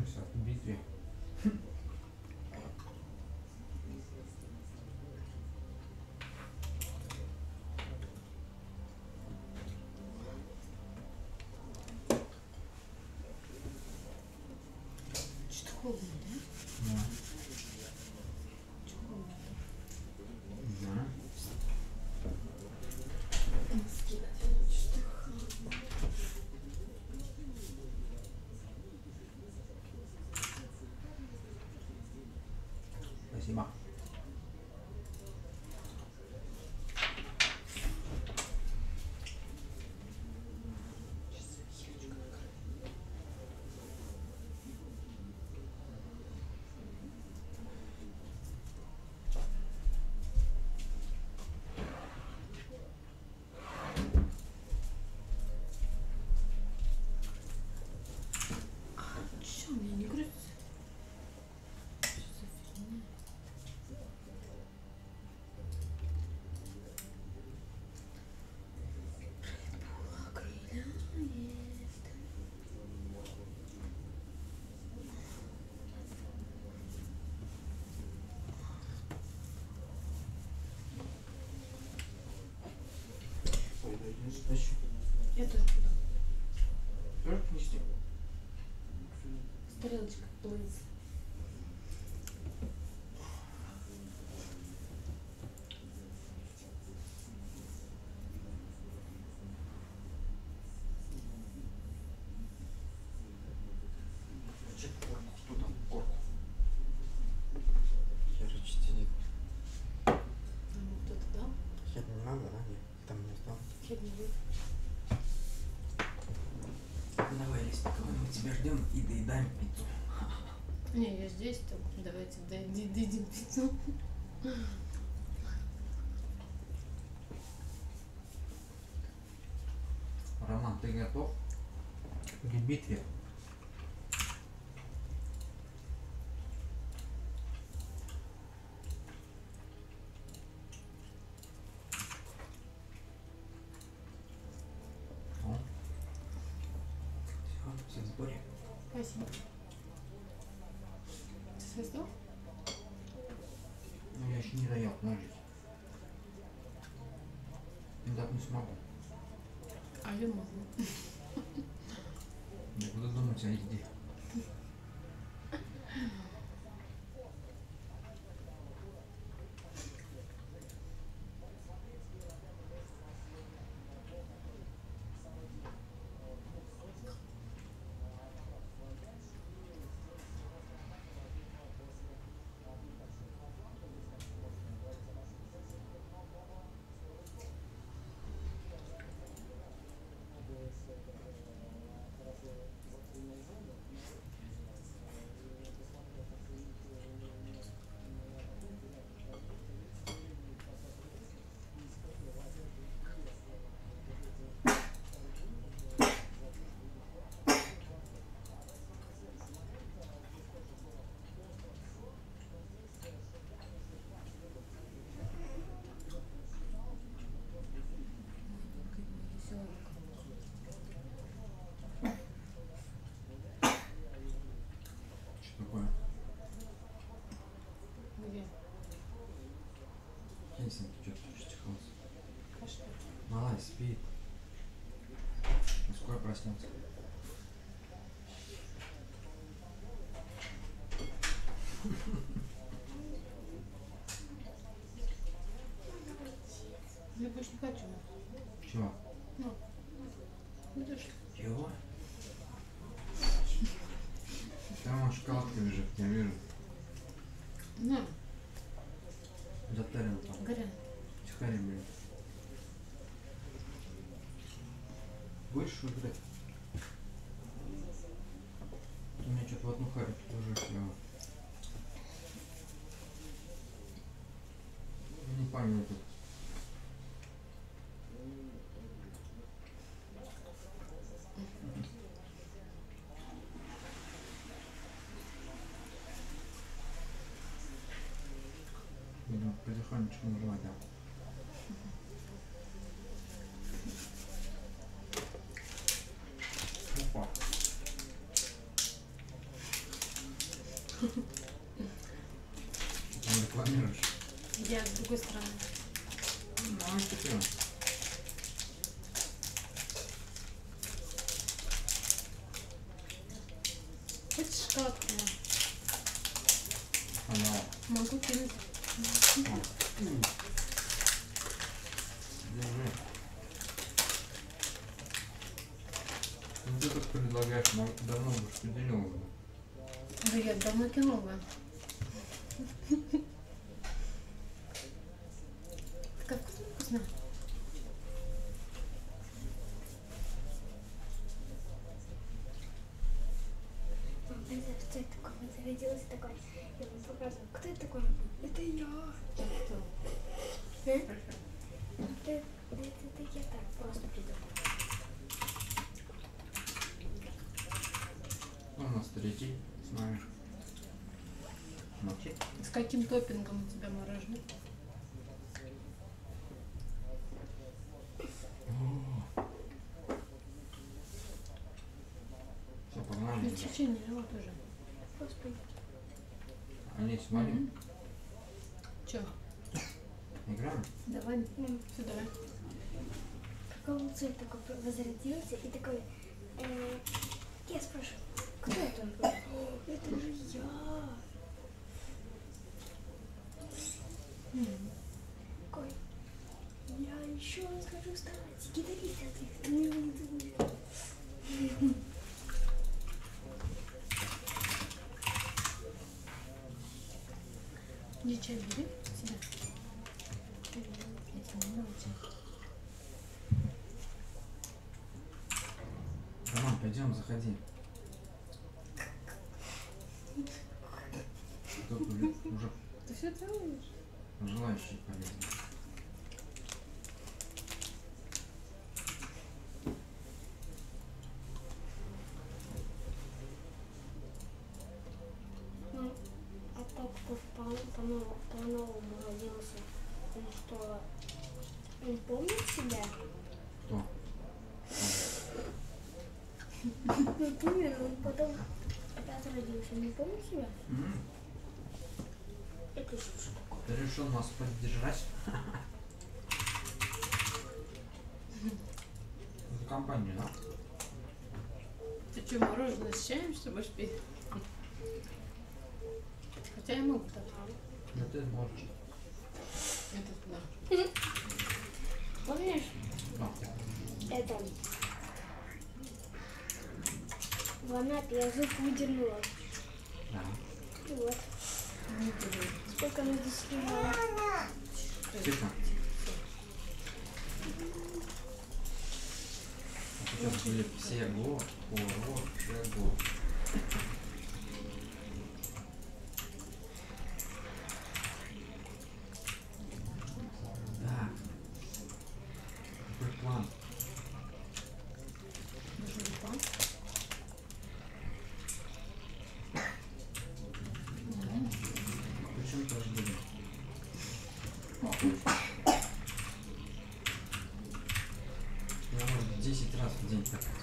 готовимся к битве. Что-то холодно, да? Да. Что холодно? Не знаю. Носки надену, что холодно. Спасибо. Что, у меня не грузится? Что за фигня? Крыляет. Пойду я стащу. Я тоже буду. Тоже принести? С тарелочкой плыть. Чек корку. Кто там корку? Херыч сидит. Ему кто-то дал? Хер не надо, да? Нет, там не осталось. Хер не будет. Давай, Лесникова, мы тебя ждем и доедаем пиццу. Не, я здесь, там. Давайте дойдем пиццу. Роман, ты готов к битве? О. Все в сборе. Спасибо. Ты создал? Ну, я еще не доел, подождите. Так не смогу. А я могу. Я буду думать о еде. Что такое? Где? Хельсинки, что-то чертыхался. Кашля. Малая спит. Скоро проснется. Я больше не хочу. Чего? Ну, идешь. Чего? Там вон шоколадка лежит, я вижу. На, Затарил там. горя. Тихари, блин. Будешь выбирать? У меня что-то в одну харю уже все. Не понял тут. Видимо, потихонечку нажимать, да. Опа. Там рекламируешь. Я с другой стороны. Ну, что ты? Хочешь шоколадку? Она. Могу кинуть. Держи. Ну ты тут предлагаешь, давно бы распределил уже. Да я давно кинула. Как вкусно. Что это такое? Он зародился такой. Я вам показываю. Кто это такой? Это я. Это я так просто придумала. Ну, у нас третий с нами. Молчи. С каким топпингом у тебя мороженое? Все, погнали. Я чуть-чуть не взяла тоже. Господи. Они смотри. Че? Играем? Давай. Все, давай. Какого цвета такой возродился и такой. Я спрашиваю, кто это? Он говорит, это же я. Такой. Я еще скажу стать гитаристом. Ты меня не думаешь. Иди чай бери себе. Я тебе не дам чай. Роман, пойдем, заходи. Только уже Ты все делаешь? желающие полезны. Ну, а тот, кто по-новому родился, он что, он помнит себя? Кто? Например, он потом опять родился, не помнит себя? Это что такое? Ты решил нас поддержать? За компанию, да? Ты что, мороженое с чаем, что будешь пить? Хотя я могу так. Да ты можешь. Это да. Помнишь, Да. это в Анапе я зуб выдернула. Да. И вот, Не буду. сколько она здесь лежала. Тихо. Сейчас были все хорошего. Да. Какой план? Даже не план. Почему тоже были? Я может 10 раз в день кататься.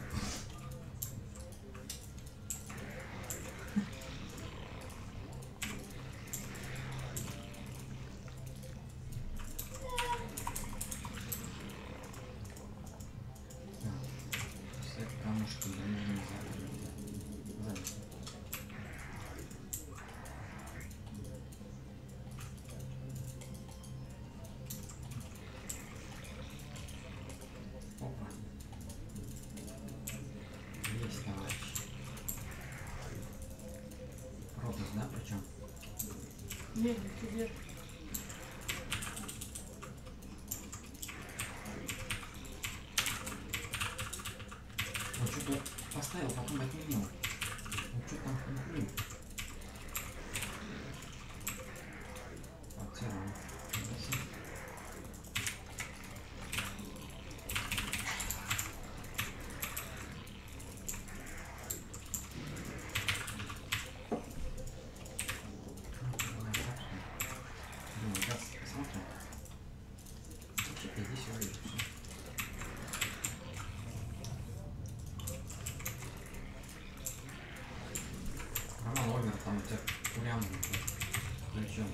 Камушки нужно забить. Опа. Есть, товарищ. Пропуск, да, причем? Нет, ты держишь. Он что-то поставил, потом отменил. Ну что там хрюк? Оттирал. Посмотрим. Иди сюда, все. Роман, Прям включил.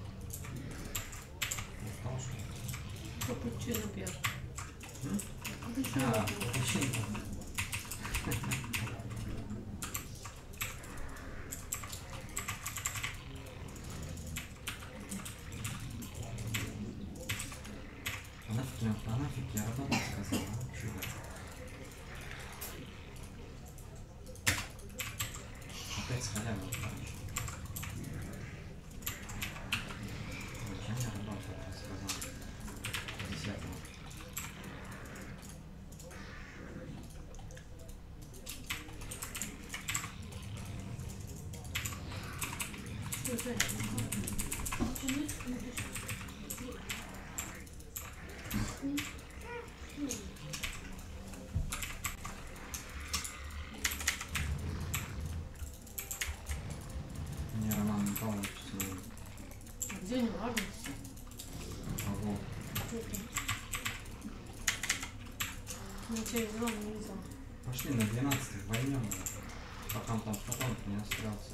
Устал, что ли? Капучино пьешь. М? Капучино А, пьешь. капучино. А нафиг я работал сказал, а? Чудо. Опять с халявой, короче. Зачем я работал, я сказал. 10-го. Что это? Мне Роман не получится. А где не важно все? Ого. Ну, я взяла, не взяла. Пошли на 12 войнем, пока он там потом не остался.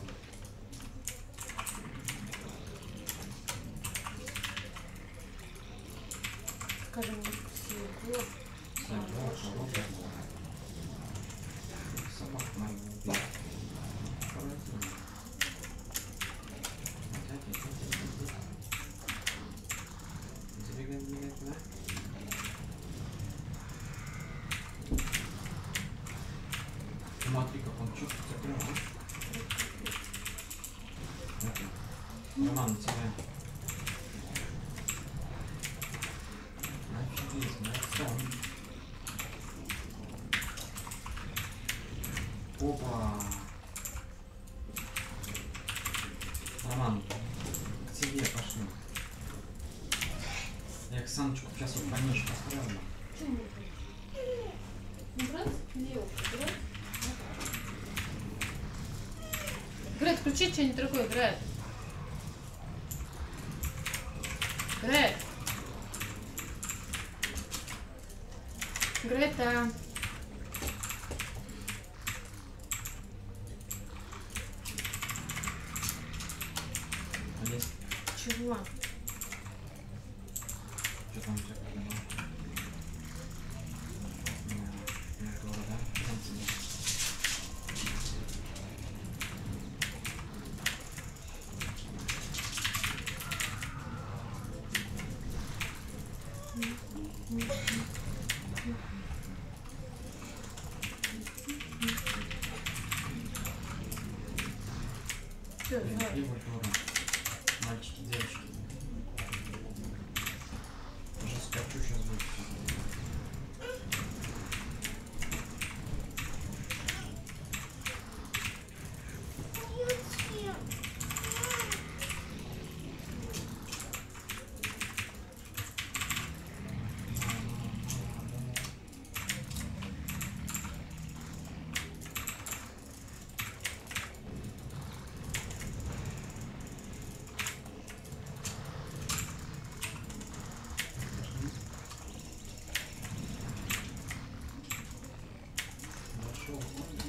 Скажем, всего. Собак надо убить. Поразительно. Забегай, забегай туда. Смотри, как он чувствует закрыл, а? Роман, на тебя. Офигеть, молодцом. Опа! Роман, к тебе пошли. Я к Саночку сейчас вот пониже поставлю. Почему? Убрать? Лево, убрать? Грет, включи что-нибудь такое, Грет. Грет. Грета. Олесь, Чего? что там у тебя придумал? Не готово, да? Сам себе. Все, Блин, давай. пиво, дура. Мальчики, девочки. Уже скачу сейчас будет. Нашел.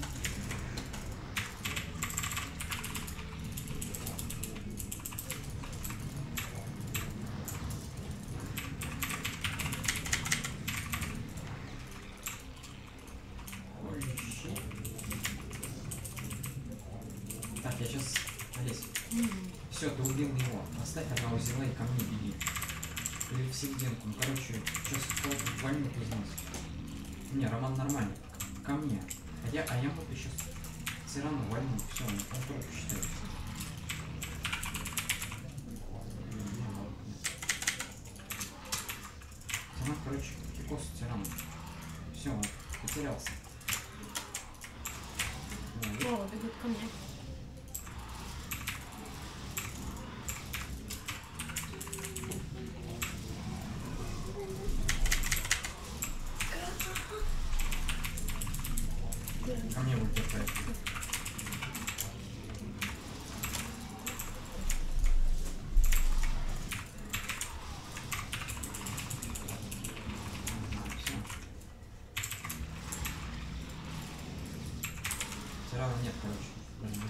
Ой, щит. Так, я сейчас... Олесь, все, ты убил его. Оставь одного зела и ко мне беги. Или в серединку. Ну, короче, сейчас вольнут из нас. Не, Роман нормальный. Ко мне. А я вот сейчас все равно вольну. Все, он только считает. Она, короче, кикос тиран. Все, он потерялся. Да, О, бегут ко мне. ко мне будет опять. Все равно нет, короче.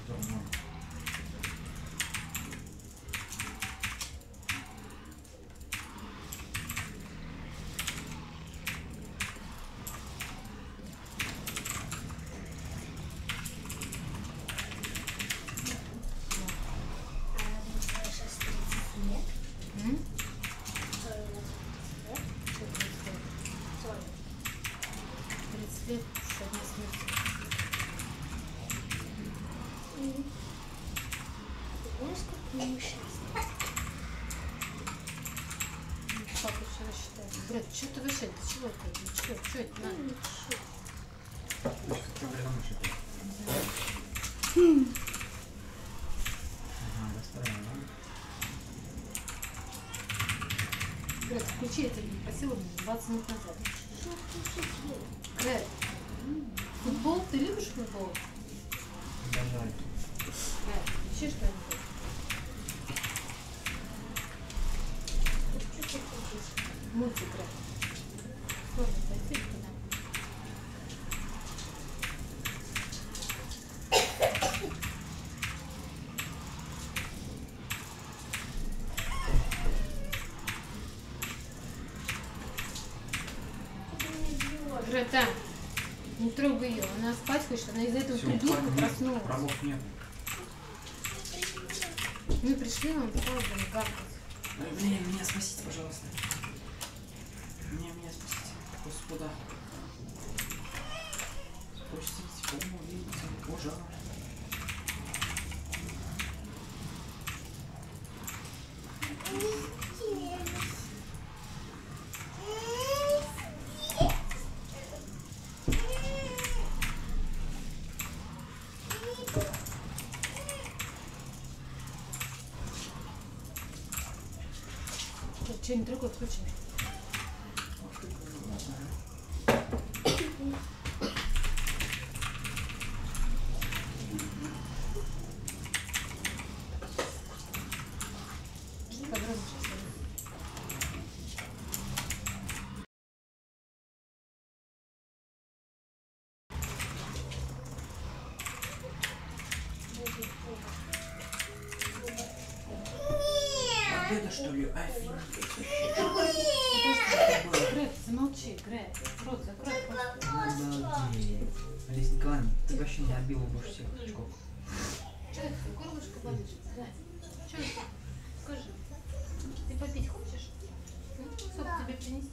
Ну, сейчас. Папа еще рассчитает. Брат, что ты вообще? Ты чего ты? Что это надо? Точка проблема что-то. Ага, достроила, да? Брат, включи, я тебя просила 20 минут назад. Брат, футбол? Ты любишь футбол? Обожаю. Брат, включи что-нибудь. Мультик, брат. Сложно зайти туда. Грета, не трогай ее, она спать хочет, она из-за этого Всё, придурка нет, проснулась. Врагов нет. Мы пришли, он стал гавкать. Меня спасите, пожалуйста. Меня спасите. Господа. Спустите, помогите, пожалуйста. Что, не трогай, включи. Погромче. Победа, что ли? Офигеть. Грет, замолчи, Грет. Рот закрой. Молодец. Олеся Николаевна, ты вообще не отбила больше всех очков. Что это? Горлышко болит? Грет, что это? Скажи. Ты попить хочешь? Сок тебе принести?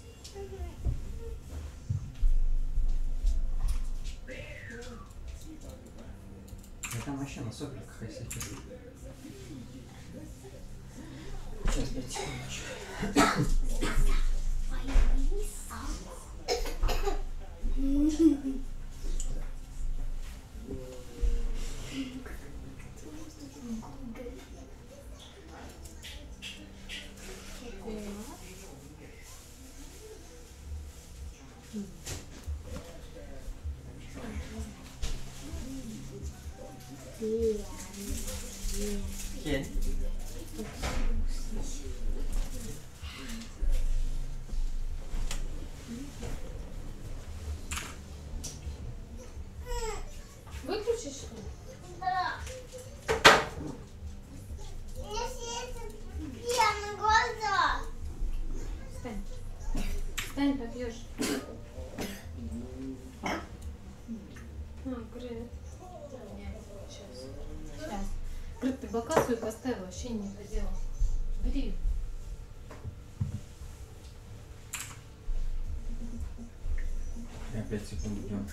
Да там вообще на сопликах, если честно. Сейчас, блядь, секундочку. Хель. Выключишь, что ли? Да. Пьяные глаза. Встань. Встань, попьешь. Грет. Нет, сейчас. Сейчас. Грет, ты бока свою поставила, вообще не хотела. Бери. Я 5 секунд ждем.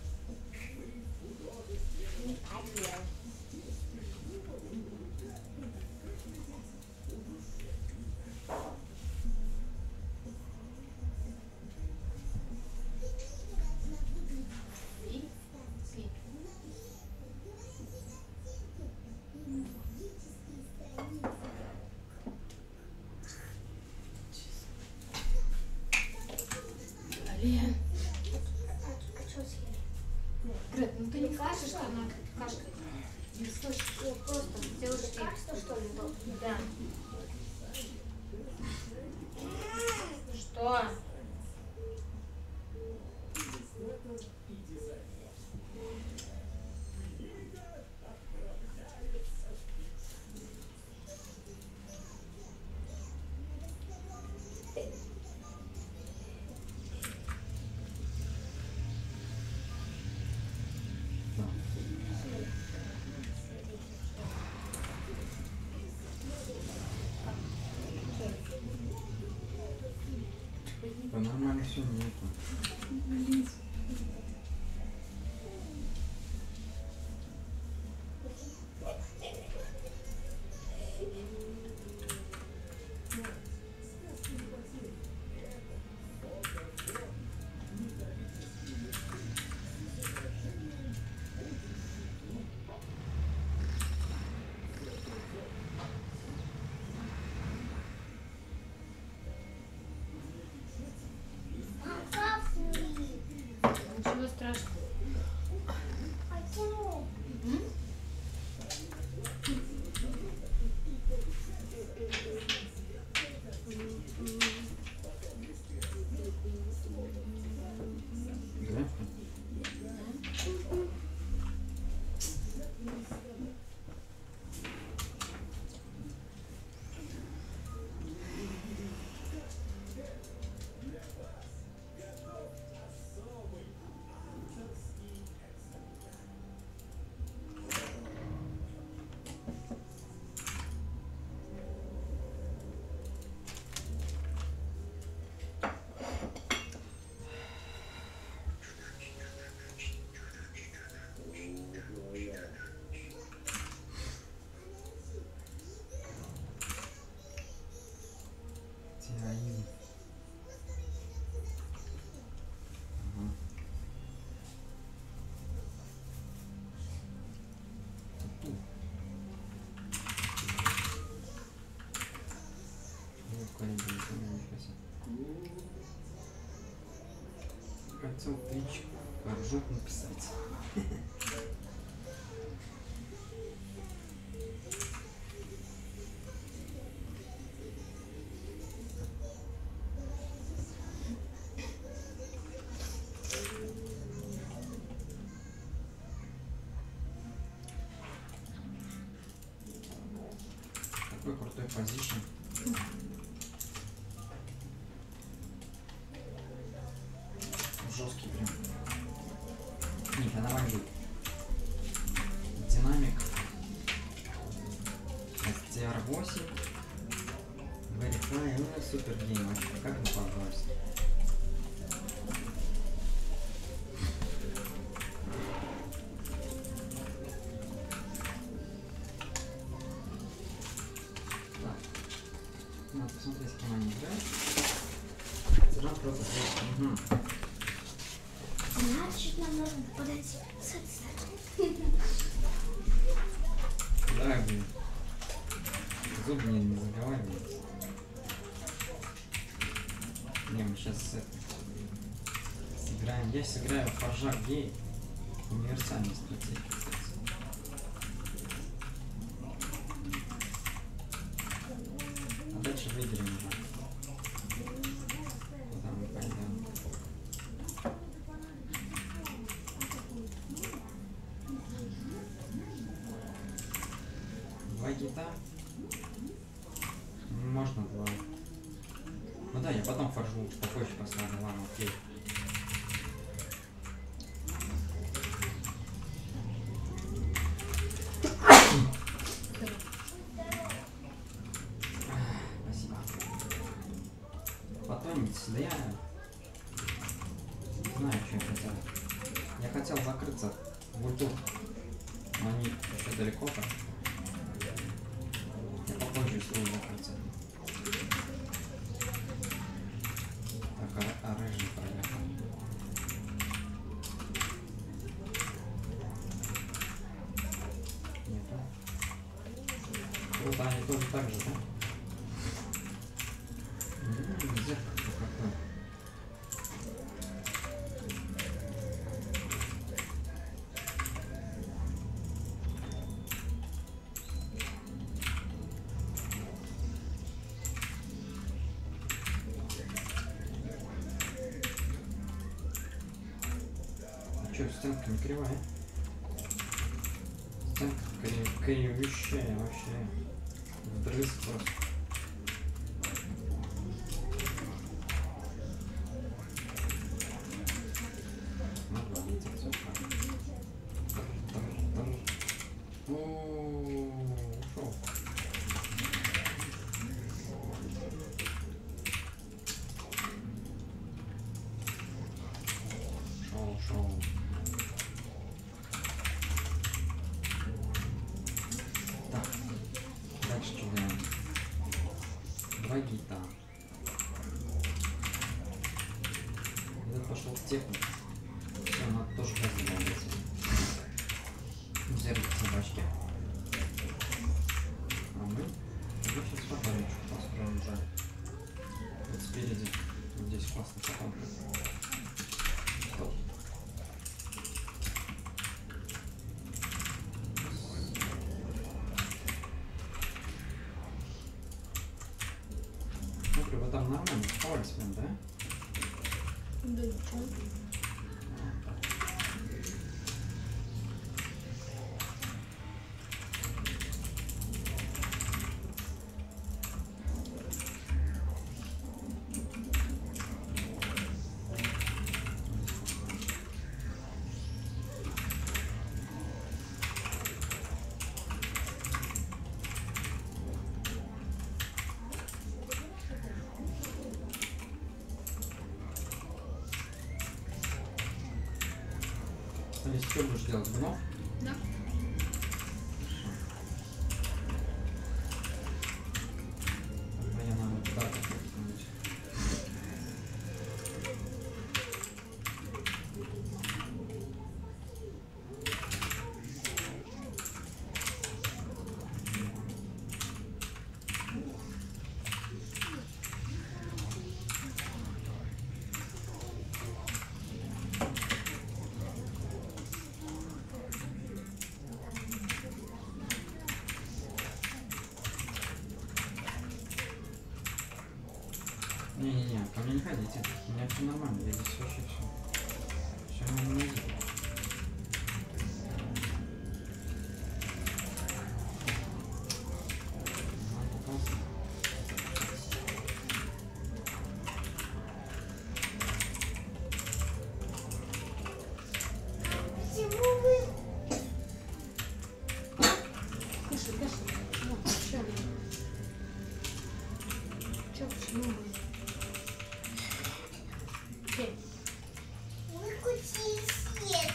Спи. Спи. Блин. Грет, ну ты не слышишь, что она кашляет? Не слышишь? Просто делаешь Лекарство, что ли, было? Да. Что? Да нормально все нету. Ничего страшного. М? Да? Тиаин. Ага. Ту-ту. Ну, какая-нибудь, нифига себе. Хотел Twitch ржут написать. Такой крутой позишн. Жесткий прям. Не, это нормально будет. Динамик. STR8. Verify. Ну, супер гейм вообще. Как не понравилось. Так. Надо посмотреть, с кем они играют. Сержант просто здесь. Угу. Значит, нам нужно подойти с этой стороны. Да, блин. Зуб мне не заговаривается. Не, мы сейчас сыграем. Я сыграю в Форжак Гей. Универсальная стратегия. А дальше выиграем уже. Куда мы пойдем? Два гита. Можно два. Ну да, я потом форжу попозже поставлю. Ладно, окей. Спасибо. Потомить, да я не знаю, что я хотел. Я хотел закрыться в ульту, но они еще далеко-то. Я попозже успею закрыться. Так, а рыжий проехал. Нету. Круто, они тоже так же, да? Зеркало какое. Че, стенка не кривая? Стенка кривющая вообще. Вдрызг просто. Надо видеть все ушел. Шоу. Так, дальше что делаем? Два гита. Этот пошел в технику. Все, надо тоже разделять. Взяли собачки. А мы сейчас потончик построим уже. Вот спереди. Вот здесь классно потом. нормально, спортсмен, да? Да ничего. Алис, что будешь делать? Гнов? Да. Мне надо туда как-нибудь. Не-не-не, ко мне не ходите. У меня все нормально, я здесь вообще все. Все на ноге. Почему вы... Кушай, кушай. Ну, что? Что, почему? Окей. Выключи свет.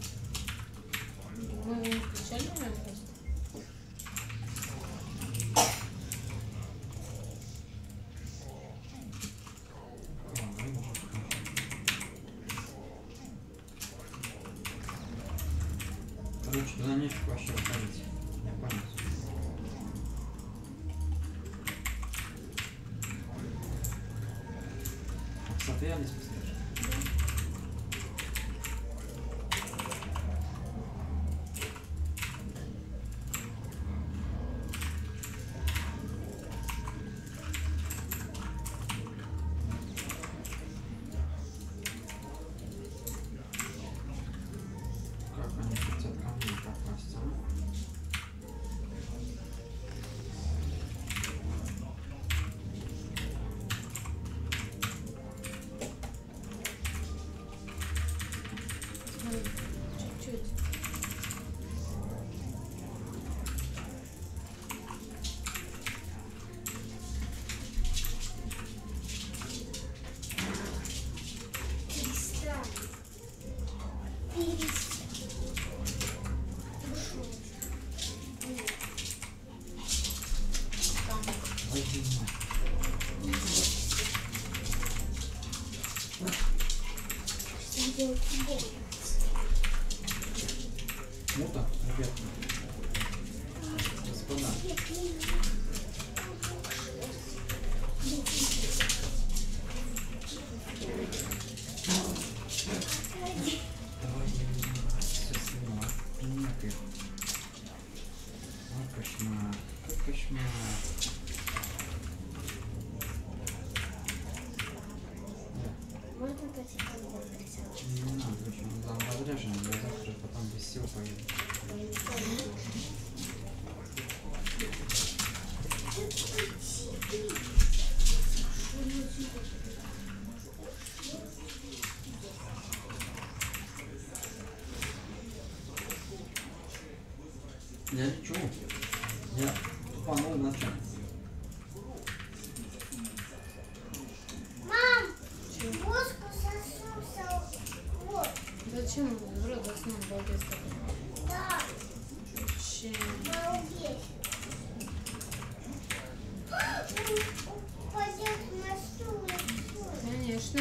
Мы его не включали, наверное, просто? Короче, туда нефиг вообще выходить. Я понял. Кстати, я не спустишь. Как они хотят ко мне попасть, а? Смотри, чуть-чуть. Перестань. Перестань. Там. Возьми меня. Что делать больно? Мута, ребят. Господа. Давай я не все сниму. Нет их. Вот кошмар. Какой кошмар. Можно пойти ко мне нарисовать? Не надо, очень разряжен. Я завтра потом без сил поеду. Я лечу. Я тупанул на чем? Мам! Чё? Мозг сосался. Вот. Зачем в рот заснул, балбес такой? Да. Вообще. Балбес. Упадет на стул и всё. Конечно.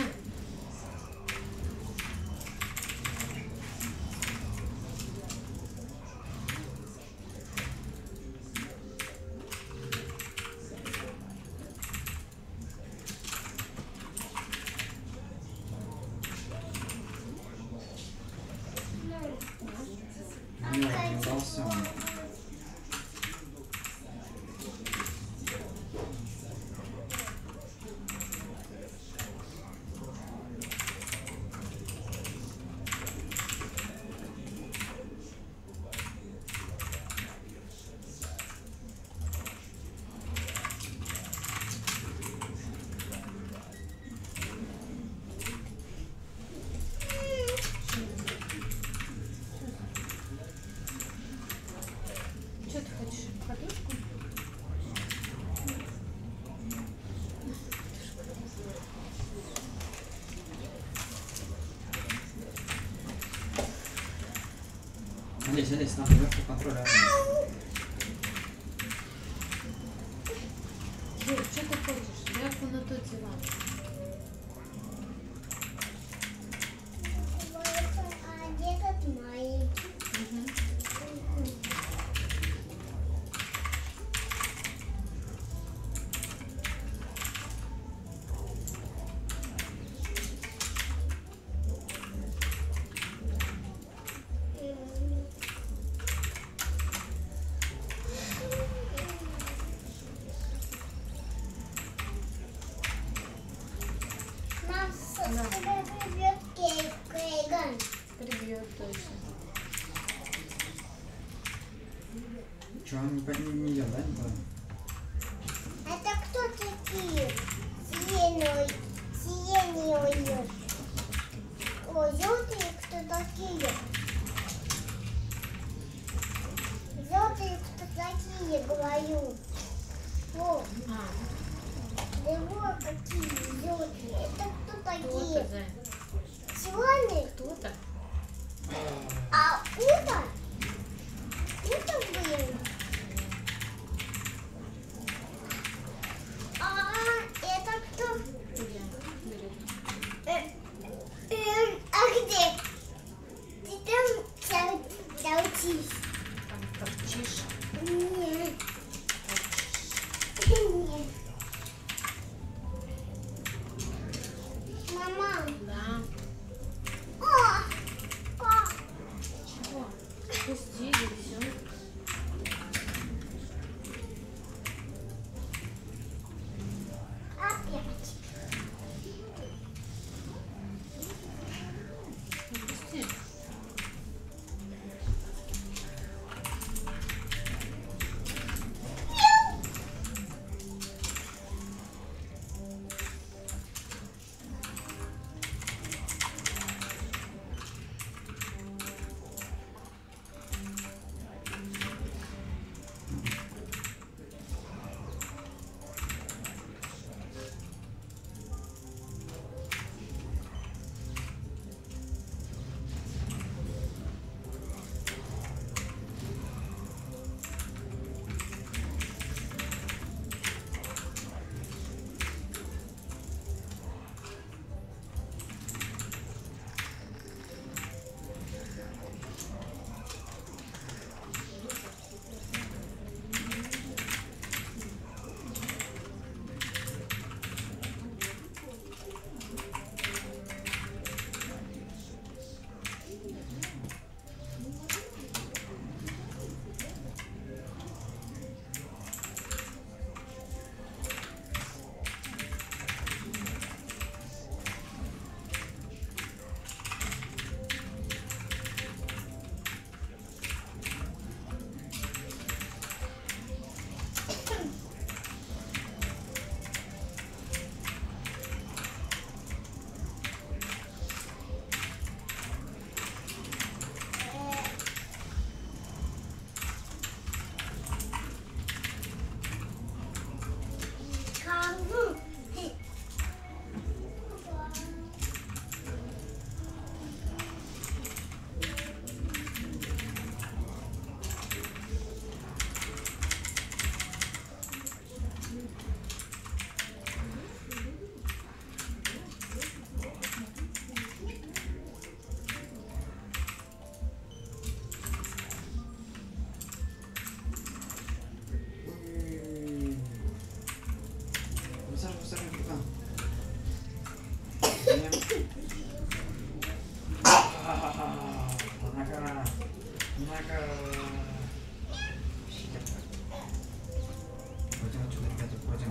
Не удался он. Лезь, надо вверху контроля. Жень, что ты хочешь? Ляпу на тот диван. А где этот маленький? Угу. Мам, тебя прибьет Кейган. Прибьет точно. Че, он не ел, да? Не понял? Это кто такие? Сиенные. Ой, желтые кто такие? Желтые кто такие, говорю. Вот, А, вот какие желтые. Это кто кто-то, такие? Зай. Сегодня? Кто-то? А утром? Утром было? А это кто? Где? Берет. А где? Ты там толчишь? Там торчишь. Нет. Нет. Мама. Да. О! Чего? Пусти, и все. Опять. Пусти. Кому? Высаживай туда. Нога. Пойдем отсюда, ребята, пойдем.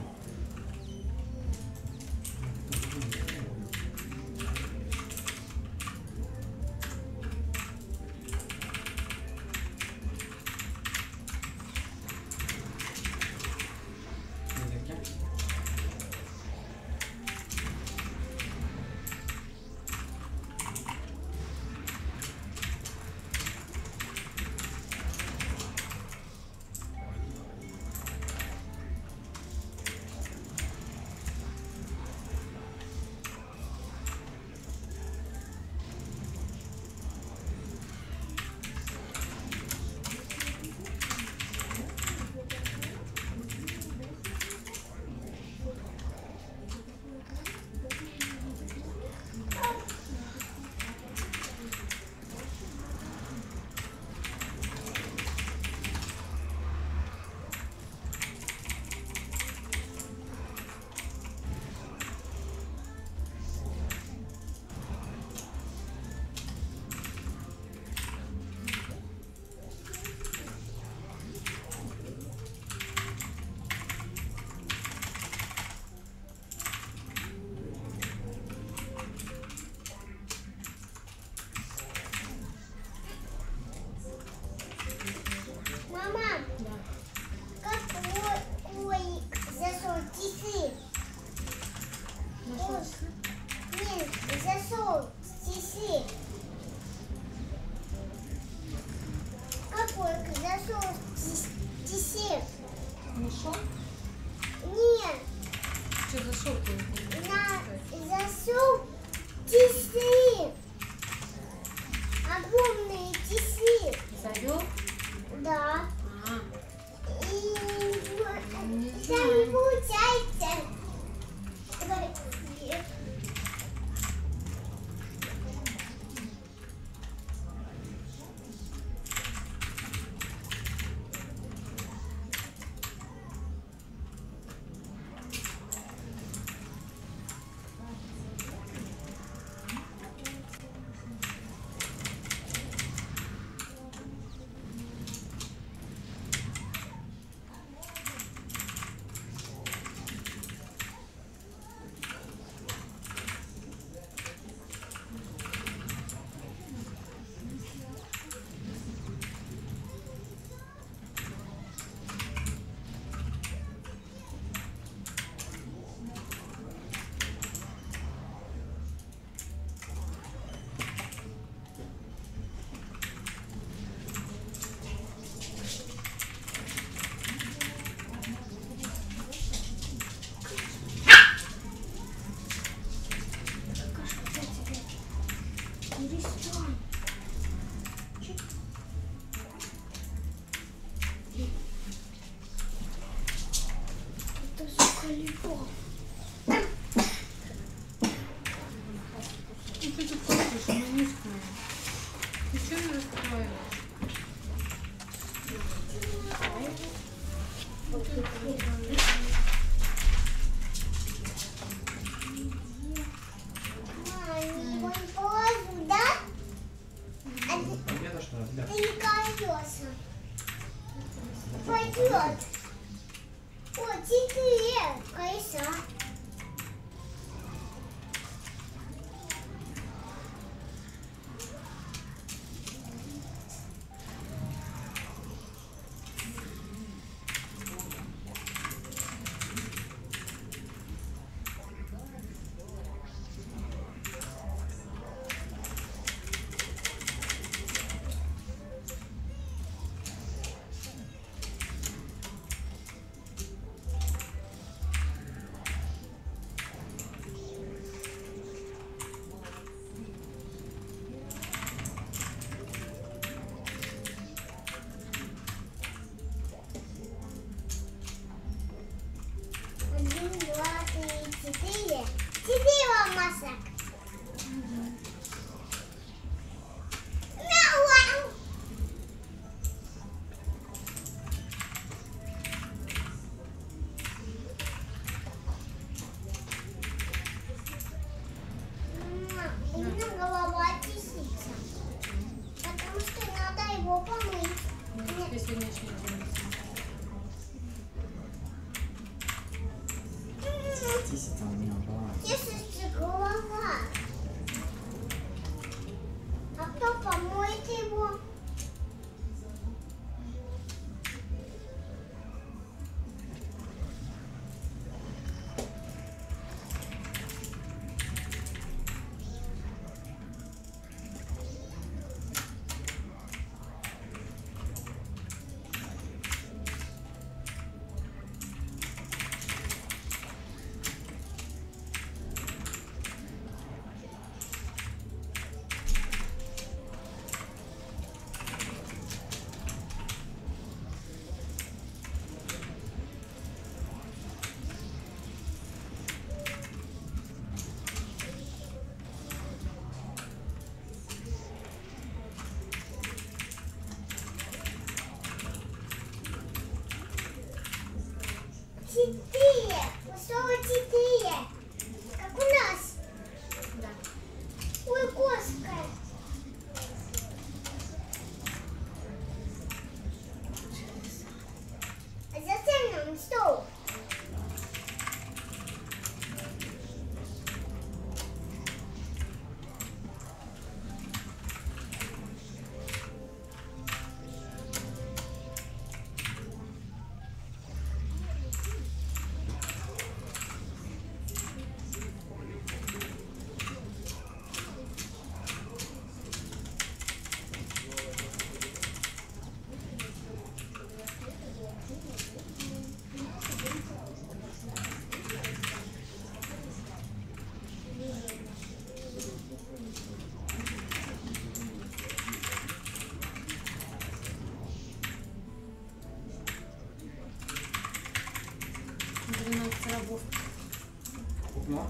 Что зашел ты? Засел часы. Огромные часы. Завел? Да. А, И не там знаю. получается. Давай. Перестань. Это заколебал. Ну ты тут хочешь, мы не знаем. Ты что не расстроилась? Мама, не положу, да? Победа, что ли? Да. И колеса. Пойдет. О, 4 колеса. Один, два, три, 4. 4 масок. Мяу. У меня голова чистится, потому что надо его помыть. Тебе сегодняшний день. Чистится у меня голова. Чистится голова. А кто помоет его? Четыре. Снова 4. Как у нас. Да. Ой, кошка. А зачем нам стол? 12 рабов. Пукнула?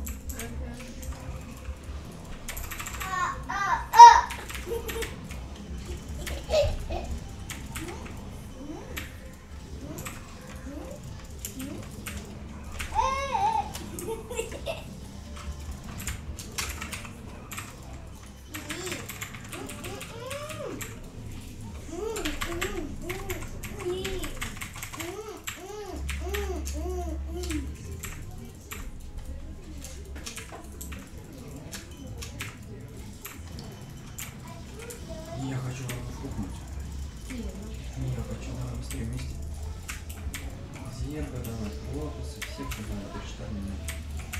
Я хочу пукнуть. Не, я хочу быстрее вместе. Зерга давай, лотосы, всех давай, перештарни нафиг.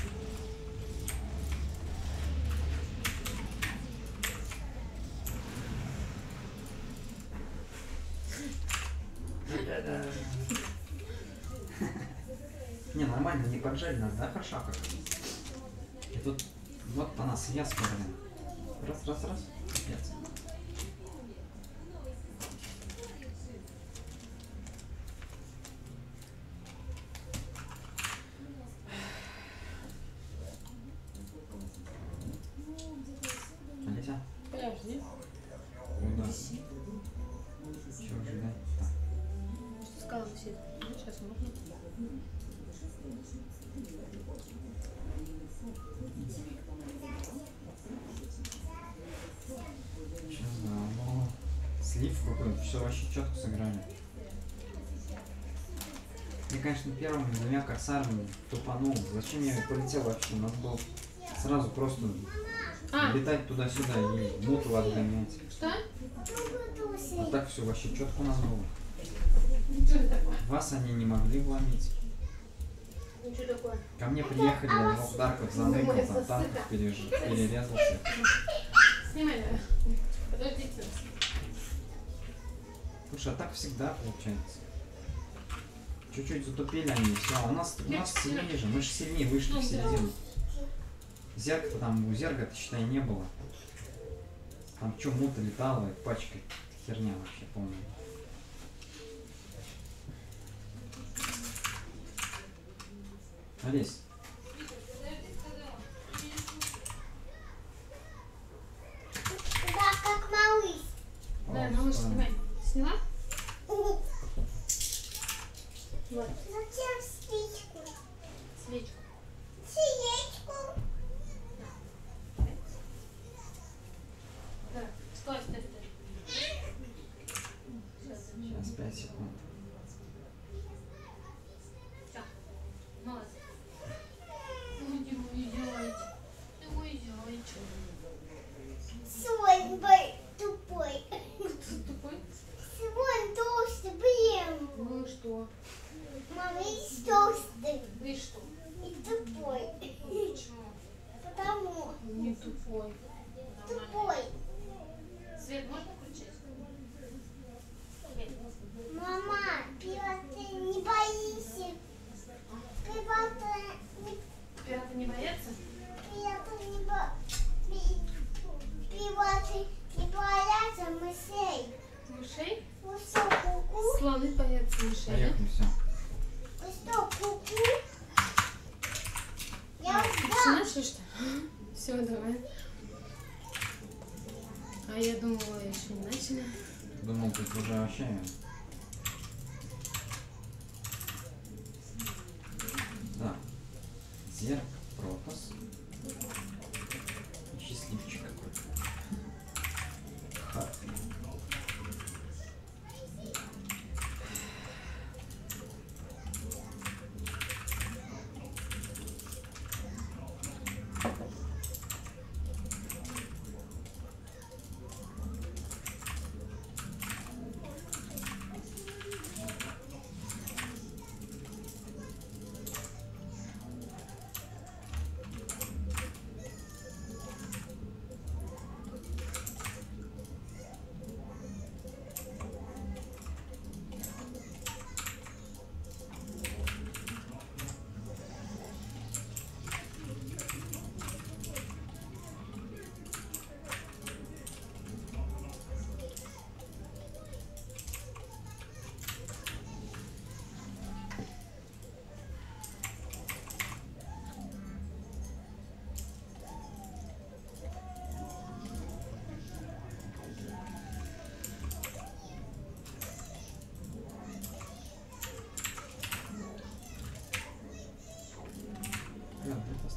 Не, нормально, не поджали нас, да, хорошо как? И тут вот она связка, блин. Раз, раз, раз. Капец. Олеся? Подожди. Куда? Чего ожидать? Что сказала все? Ну, сейчас можно. Сейчас, да, ну, слив какой-то, все вообще четко сыграли. Я, конечно, первыми двумя корсарами тупанул. Зачем я полетел вообще? Надо было сразу просто летать туда-сюда и муту отгонять. Что? А так все вообще четко у нас было. Что это такое? Вас они не могли вломить. Ничего такое. Ко мне приехали, я двух дарков заныкал, там танков перерезался. Снимай, давай. Подождите. Слушай, а так всегда получается. Чуть-чуть затупили они, все. У нас сильнее же, мы же сильнее вышли в середину. Зерга-то там, у зерга-то, считай, не было. Там что, мута летала, пачкой. Херня вообще полная. Олесь. Да, как малыш. Да, малыш, снимай. Сняла? Вот. Вот. Зачем свечку? Свечку. Свечку. Так, стой, стой, стой. Сейчас 5 секунд. Все. Молодец. Ой, ты мой зайчик. Ты мой зайчик. Свой был тупой. Кто тупой? Свой толстый, блин. Ну и что? Мама, и толстый, И что? и тупой. Почему? Потому Не тупой. Нормально. тупой. Свет можно включить? Мама, пива ты не боишься. Пива ты не, Пираты не боятся? пива ты не пива ты не боятся мышей. Мышей? Вы что, ку-ку? Слоны боятся мышей, да? Поехали, все. Вы что, ку-ку? Я Все устал. начали, что ли? Все, давай. А я думала, еще не начали. Думал, тут уже вообще... Да. Зерк, Протос. И счастливчик какой-то. Харпи.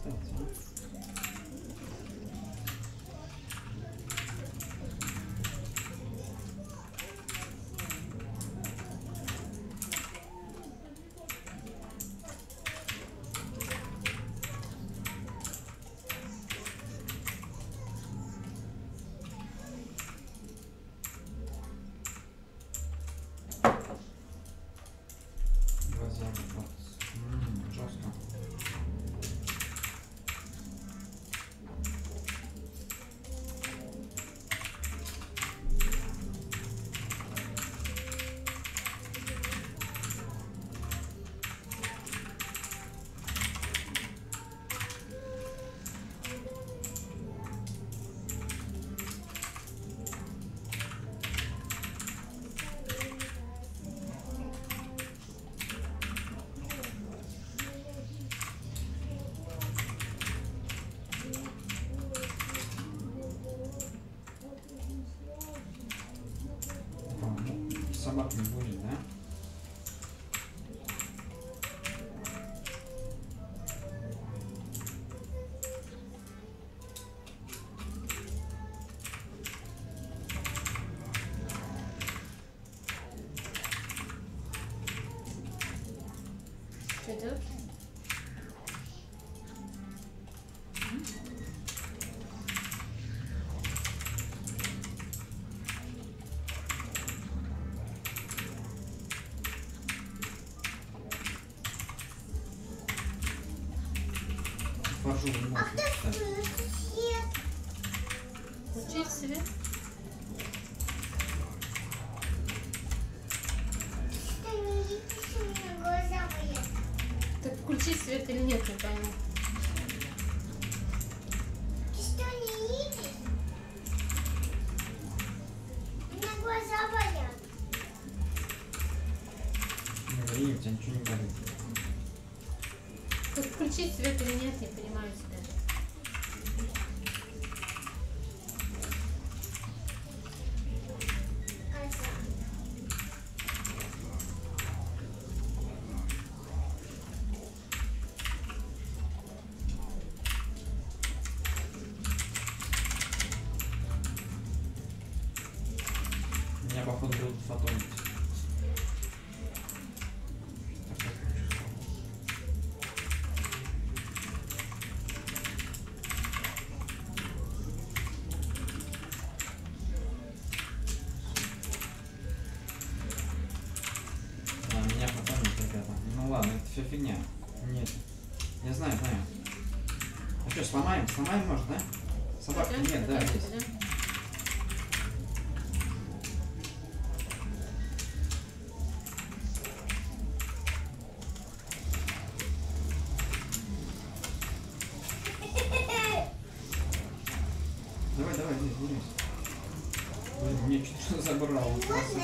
остается, а? Глаза вот. Жестко. Собак не будет, да? Что делать? Фаршу не можешь читать. Включить свет. Так включить свет или нет, не пойму. Ты что, не видишь? У меня глаза болят. Не говори, у тебя ничего не болит. Так включить свет или нет, не понимаю тебя. Меня, походу, будут фотонить. Так, как я чувствовал. Да, меня фотонит, ребята. Ну ладно, это все фигня. Нет. Я знаю, знаю. Ну что, сломаем? Сломаем, может, да? Собаки нет, да, есть. Давай, давай, здесь, здесь. Блин, мне что-то забрал. Вот красавчик.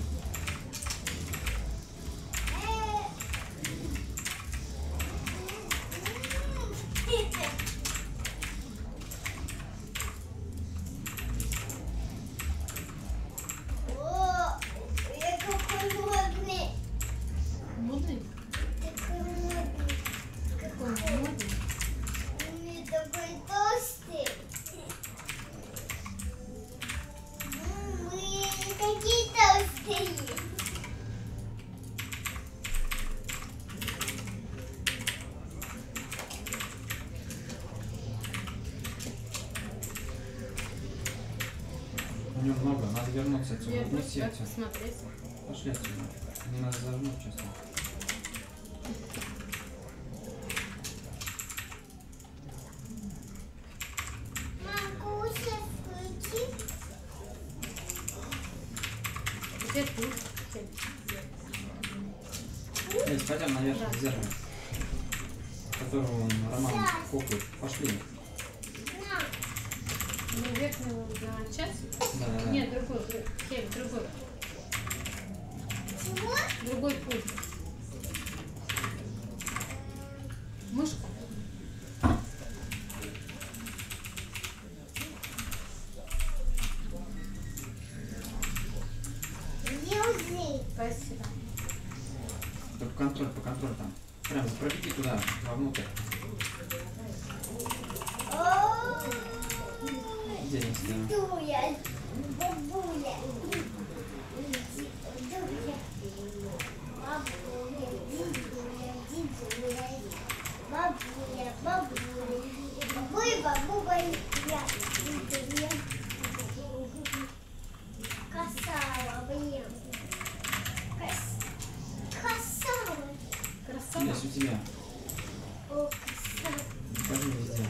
О, я какой модный. Модный? Такой модный. Какой он модный? Он такой толстый. Мы не такие толстые. У него много, надо вернуться отсюда. Я Не просто так сердце. посмотреть. Пошли отсюда. Мне надо зажмуть, честно. Мам, кушай, включи. Где тут? Эй, пойдем наверх Да. в зеркало, которого он Роман копает. Пошли. На. Наверх на час? Да, да, да. Нет, другой. Кем, другой. Чего? Другой пульт. Мышка. Южный. Спасибо. Только контроль, по контролю там. Прям пробеги туда, вовнутрь. Где я ставлю? Дуя, бабуля. Дуя, бабуля, дедуля, дедуля. Бабуля, бабуля. Бабуля, бабуля, дедуля. Косава, блин. Косава. Красава. Есть у тебя. О, косава. Покажи везде.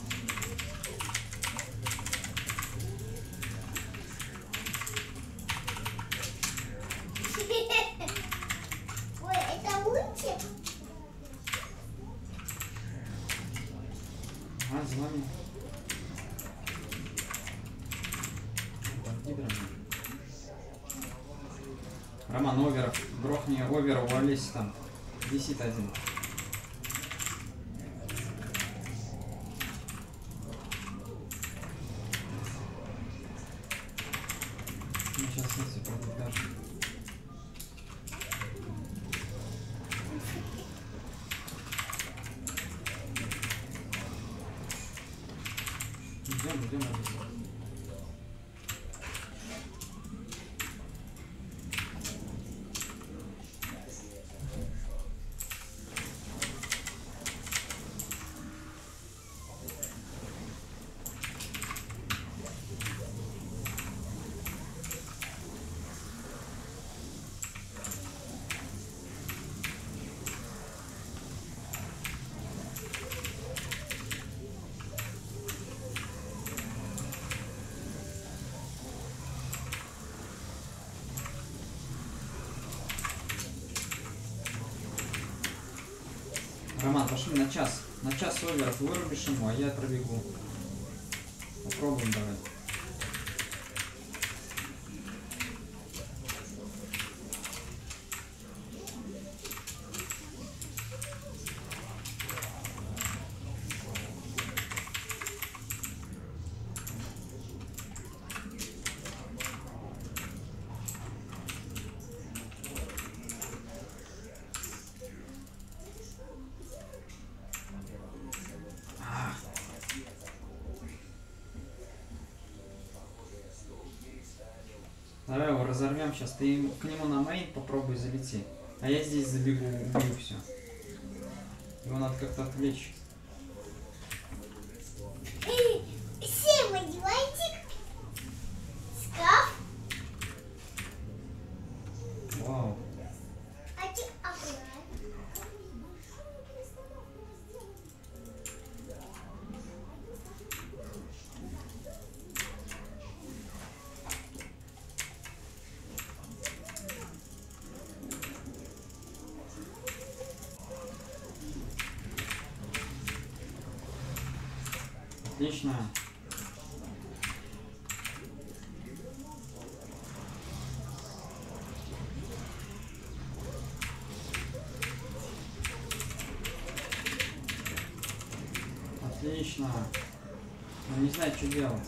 Ой, это лучше? А, за вами. Подожди, дрожи. Роман, овер. Грохни овер, увались там. Висит один. Ну, сейчас, если пойдет дальше. Идем, идем. Роман, пошли на час. На час оверов вырубишь ему, а я пробегу. Попробуем давай. Давай его разорвем сейчас. Ты к нему на мейн попробуй залети. А я здесь забегу, убью все. Его надо как-то отвлечь. Всем одевайте скаф. Вау. А ты аккуратно. Отлично. Отлично. Он не знает, что делать.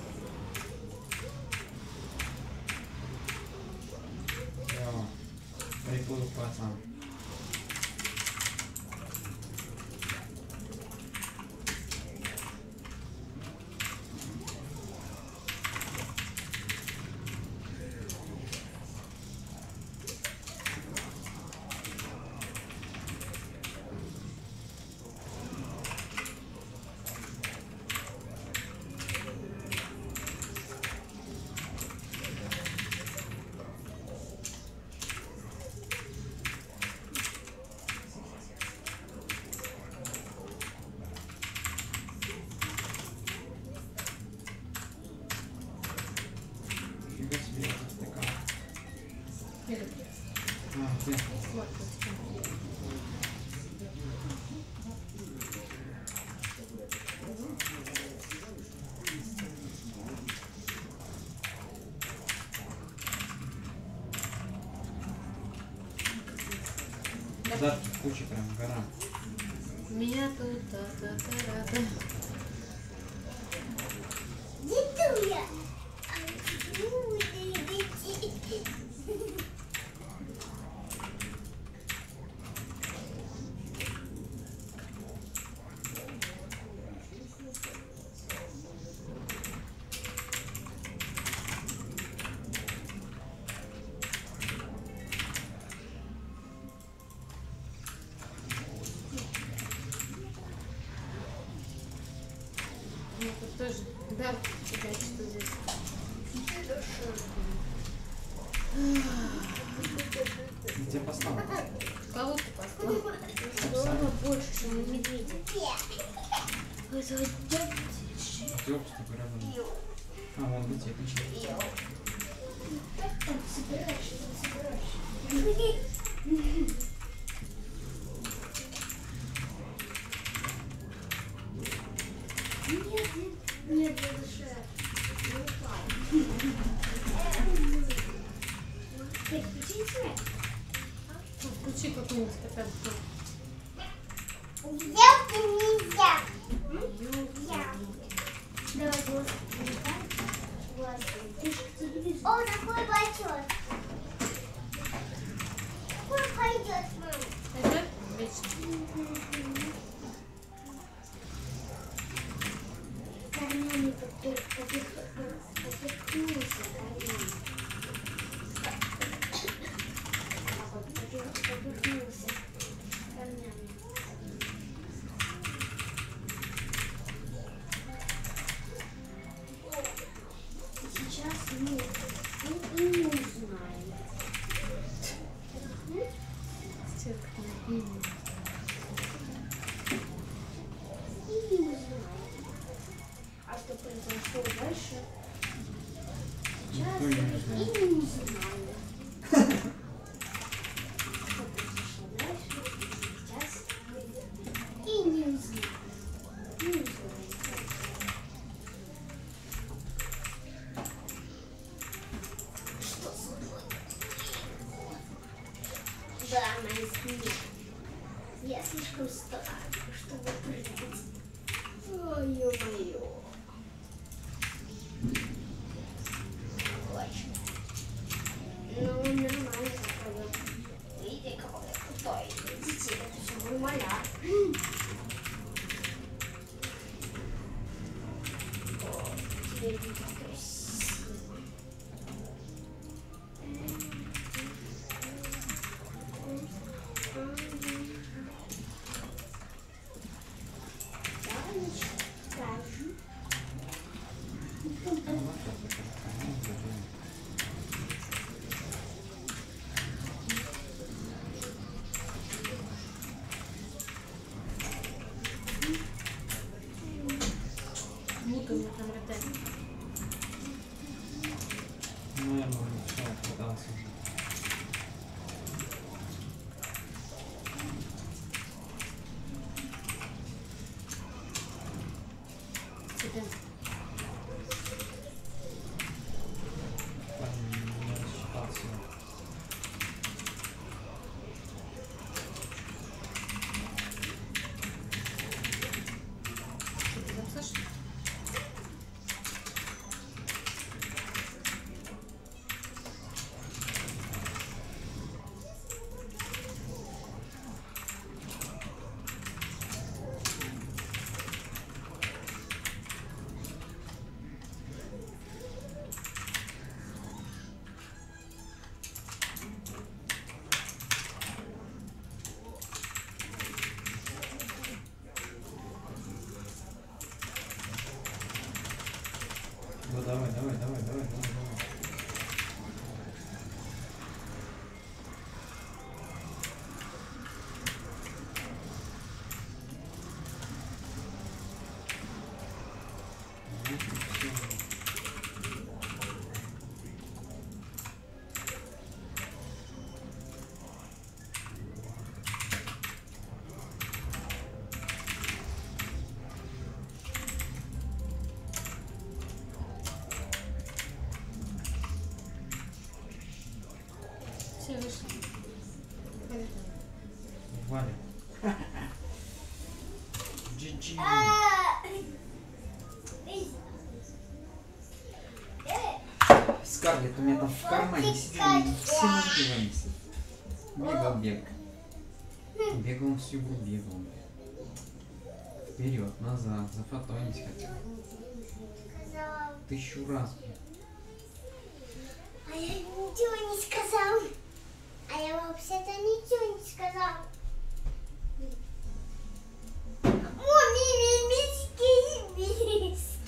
Все. Приплыл пацан. Фига себе, я тут такая. А, ты. Подарки куча прям, гора. У меня тут та-та-та-та. Дедуля. А ну, лети. Ну, тут тоже. Да, тебя что здесь. Где поставил? Кого ты поставил? Здорово больше, чем у медведя. Дёб, что говорят. А, вон вытекничает. Там собираешь, там собираешь. Нет, душа. Не упал. Переключите. Ну, включи какую-нибудь опять. Елки нельзя. Давай глаз. Глаз. Ты же к телевизору. О, такой большой. Какой пойдет, мама? Это вечно. Корнями поперхнулся. Корнями. Поперхнулся. Корнями. Сейчас мы и не узнаем. Сейчас как-то не видно. И не узнаем. А что произошло дальше? Сейчас Никто не мы знает. и не узнаем. Что произошло дальше? Сейчас мы и не узнаем. Не узнаем. Что с тобой? Да, моя спина. Я слишком стар, чтобы прыгать. Ой, ё-моё. Очень. Ну, нормально такое. Видите, какой я крутой. Видите, это все мой маляр. О, теперь будет красиво. Скажу. Мука мне там летает. Ну, я могу все, пытался уже. Тебе. Там не рассчитался. Что ты запсашь? Ну давай, давай, давай, давай, давай, давай. Вот и всё. Все вышли. Полетели. Валя. GG. Скарлетт, у меня там в кармане сидел, все мозги вынесли. Бегал. Бегал он всю игру, бегал. Вперед, назад, зафотонить хотел. 1000 раз. А я ничего не сказал. А я вообще-то ничего не сказал. О, мимимишки.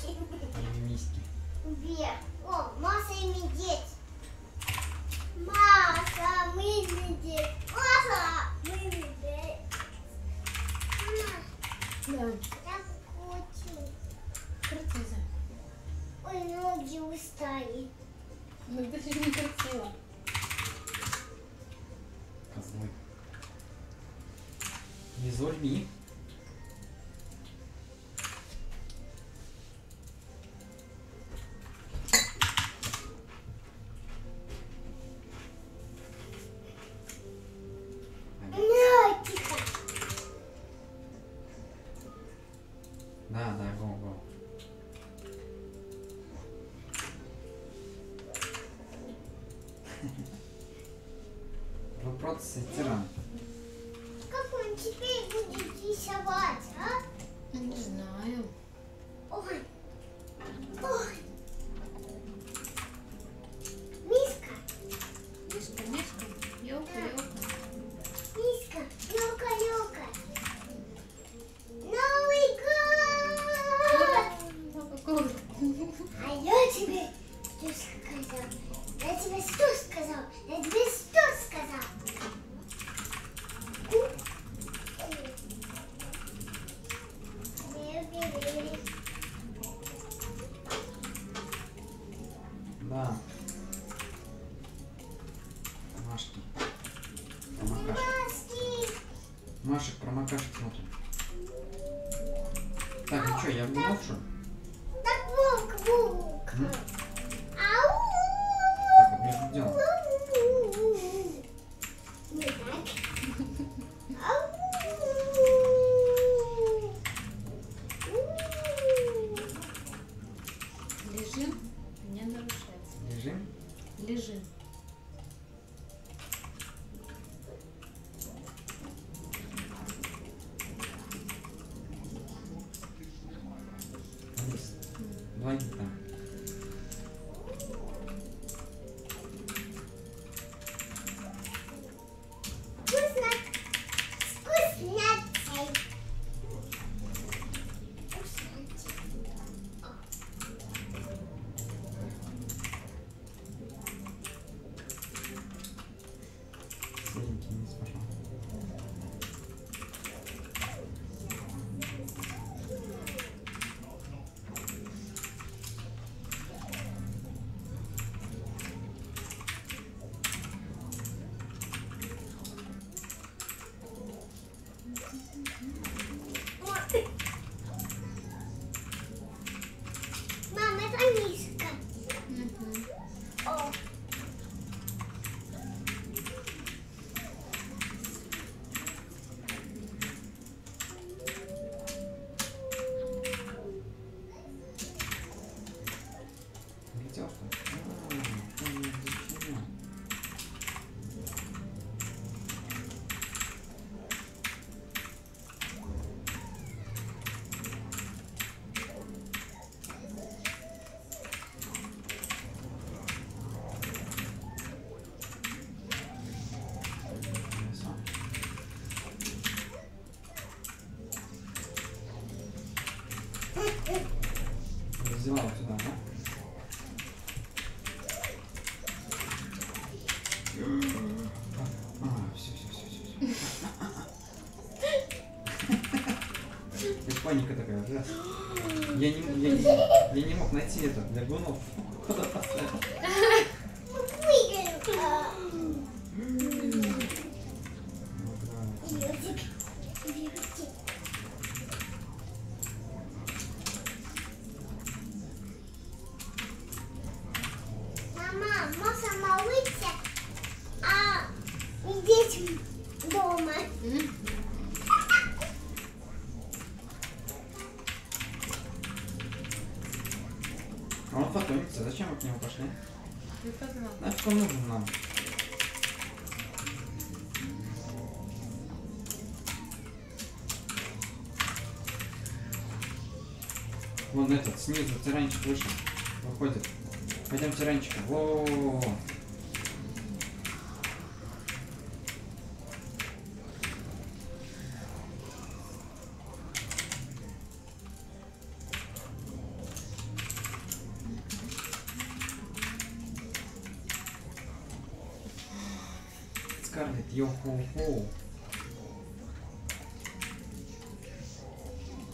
Да. Я хочу. Крутиза. Ой, ноги устали. Ну это же не красиво. Козлы. Не зульми. На, тихо. Да, го. Вы просто тиран. Как он теперь будет рисовать, а? Не знаю. Ой. Ой. Миска. Мишка. Ёлка. Миска. Лёка. Новый год! Ну какой? А я тебе что сказал? Я тебе что сказал? Я тебе что сказал? Да. Машки. Промокашки. Маски! Машек, промокашек смотрим. Так, ну что, я гунов, что ли? Так, волк. М? Ау! Так, вот между делом. Не так. Ау! Режим не нарушается. Лежим. Лежим. Алис, два гита. Вкусно. Вкуснятей. Синенький не пошел. Мама, это миска. О. Улетел, что ли? Понял. Хорошо. Взяла вот сюда, да? Все. И паника такая, да? Я не мог найти это для гунов. Куда поставить? Вот, давай. Мама, мы сама выйти, а детям дома. А он фотонится, зачем мы к нему пошли? Выходной. Нафиг он нужен нам? Вон этот, снизу тиранчик вышел. Выходит. Пойдем тиранчика. Во-во-во. Скарлетт, йо-хо-хо.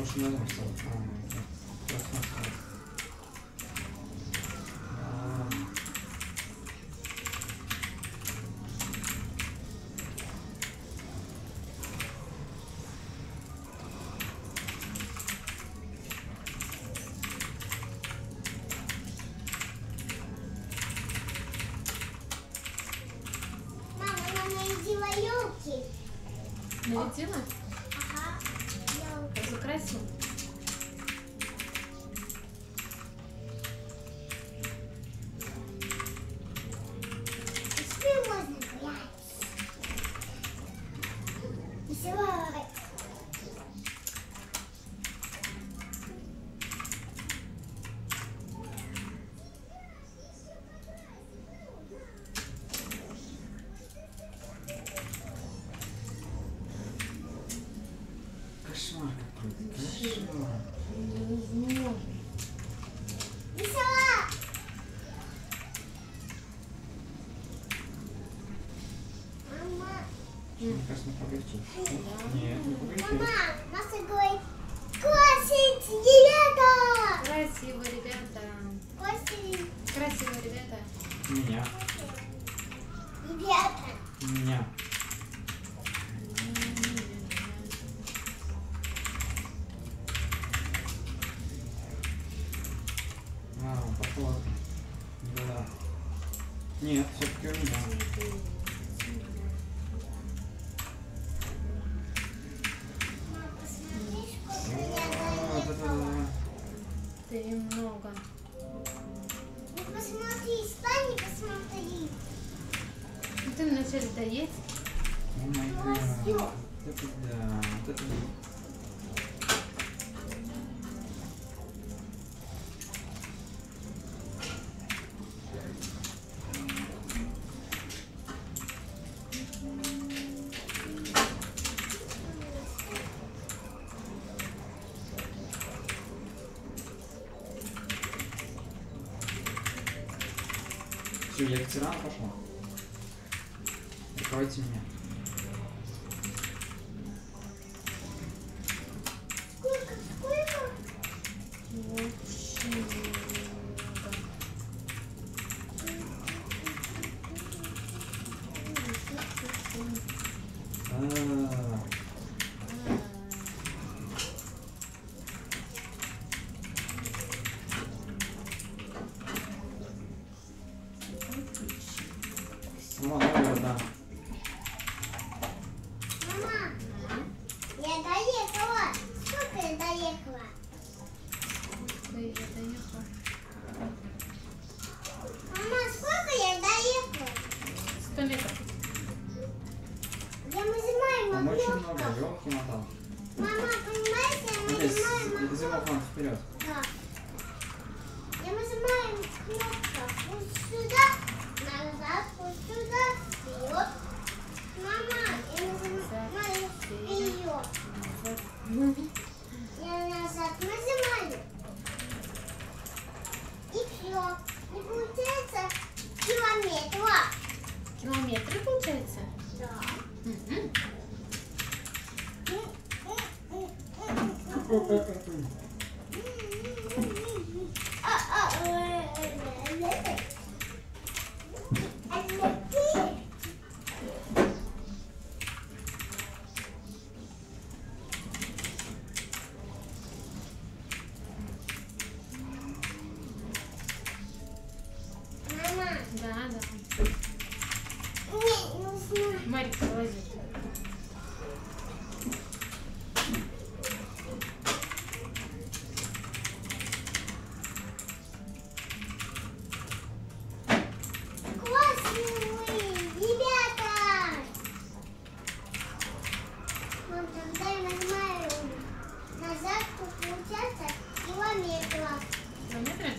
больше не нужно. Красавчик. Мама, она нарядила елки. Налетела? Ага, елки. Разукрасил? Теперь можно гулять. Веселая. Кошмар какой-то. Кошмар. Невозможно. Веселая. Мама. Мне кажется, не полегче. Нет, не полегче. Мама, Маша говорит, классить, ребята! Красиво, ребята. Классить, Красиво, ребята. Меня. ребята. Меня. Пошла. Да. Нет, все-таки у меня. Мама, посмотри, сколько я Вот это наехала. да. Ты много. Ну посмотри, встань и посмотри. Ну ты вначале доедь. О май гад. Вот это да. Вот это да. Все, я к тирану пошла. Прикройте меня. Сколько? Очень много. А, ну, наверное, да. Мама, я доехала. Сколько я доехала? Ой, я доехала. Мама, сколько я доехала? 100 метров. Я нажимаю Там на очень кнопку. много, елки мотал. Мама, понимаете, я Здесь нажимаю на зимок кнопку. надо вперед. Да. Я нажимаю кнопку. Вот сюда, назад, вот сюда, вперед. Мама, я нажимаю вперед. Я назад нажимаю. И все. И получается километра. Километры получается? Да. Мгм. Мама, Да, да. мне нужно. Марик, вылазит. Классные ребята! Мам, когда я нажимаю назад, то получается километра. Километры?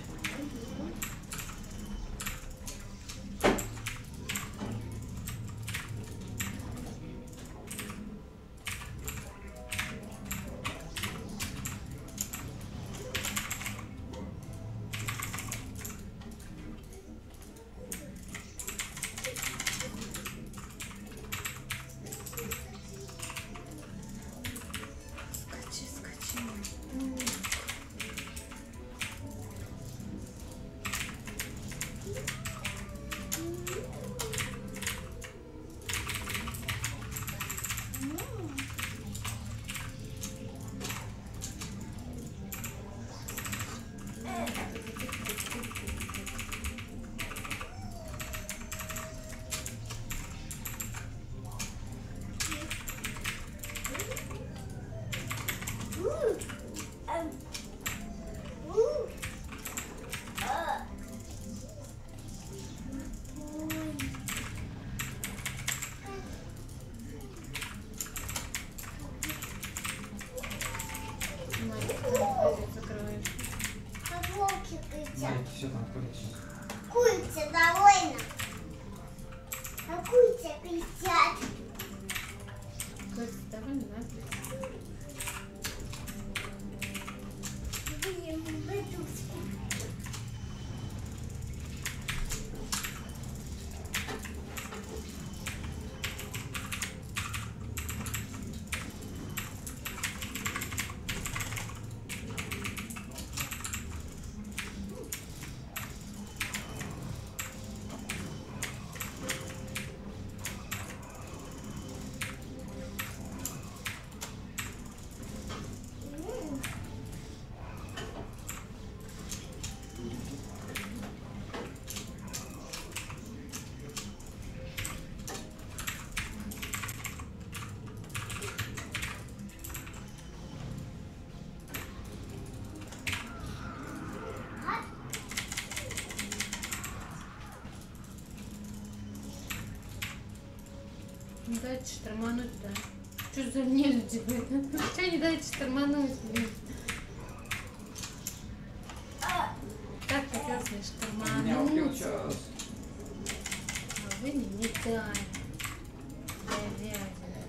Не дайте штормануть, да. Что за нелюди, блин? Что не дайте штормануть, блин? Так хотелось мне У меня убил штормануть. час. А вы не дайте. Говядина.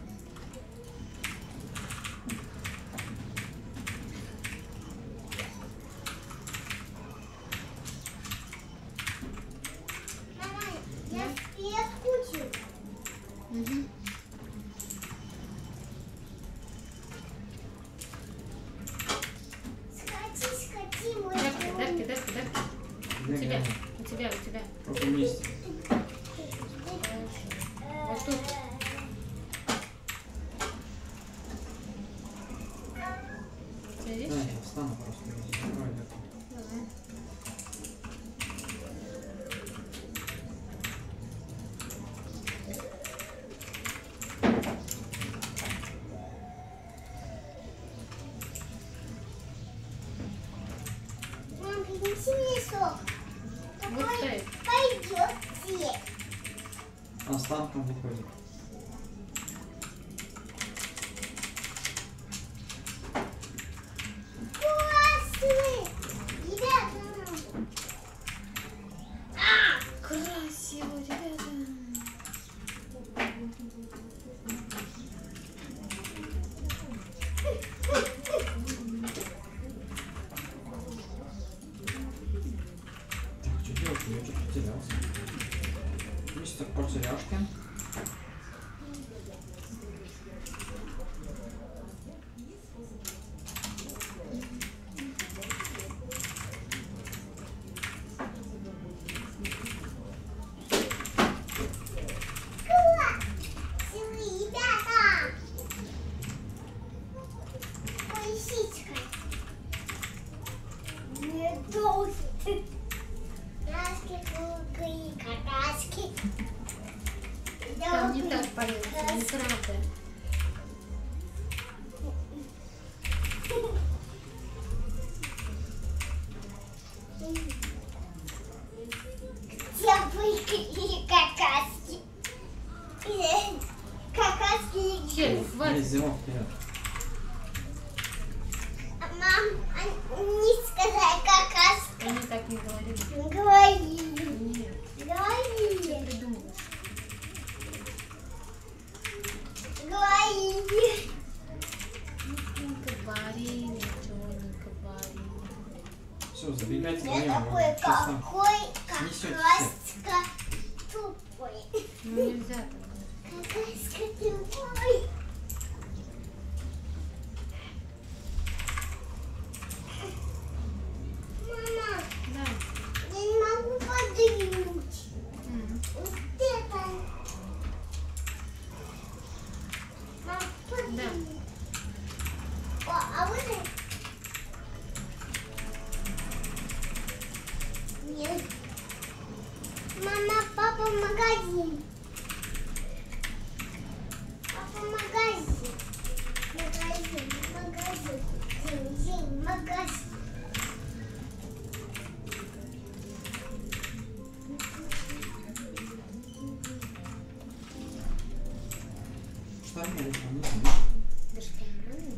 Мама, я скучу. Угу. Сходи, мой Дапки, друг. дапки, дапки, дапки. У Где тебя, говно? у тебя, у тебя. В каком месте? Вот тут. У тебя есть? Да, я встану просто. Закрой дверь. Давай. Мам, принеси мне сок. Вот стоит. Пойдет съесть. Останком выходит. Классный. Ребята. Красиво, ребята. Так, что делать? Я что-то потерялся. Мистер Потеряшкин. Классные ребята. Ой, сиська. Не должен. Краски, круги, какаски. Там не так поется, неправда. Где были какаски? Какаски. Все, Весь хватит. зимок вперед. Мам, не сказать какаски. Они так не говорили. Говорили. Нет, Говорили. ты придумываешь. Говорили. Не говорили, ничего не говорили. Все, забегайте Я вдвоем. такой, Сейчас там какой снесете какаска тупой. Ну нельзя так. Какаска тупой. Мама, Да. я не могу подвинуть. М. Вот это. Мам, подвинь. О, а вот это. Нет. Мама, папа в магазин. Папа в магазин. Магазин, магазин. День, магазин. штаны или штаны. Да что, правильно?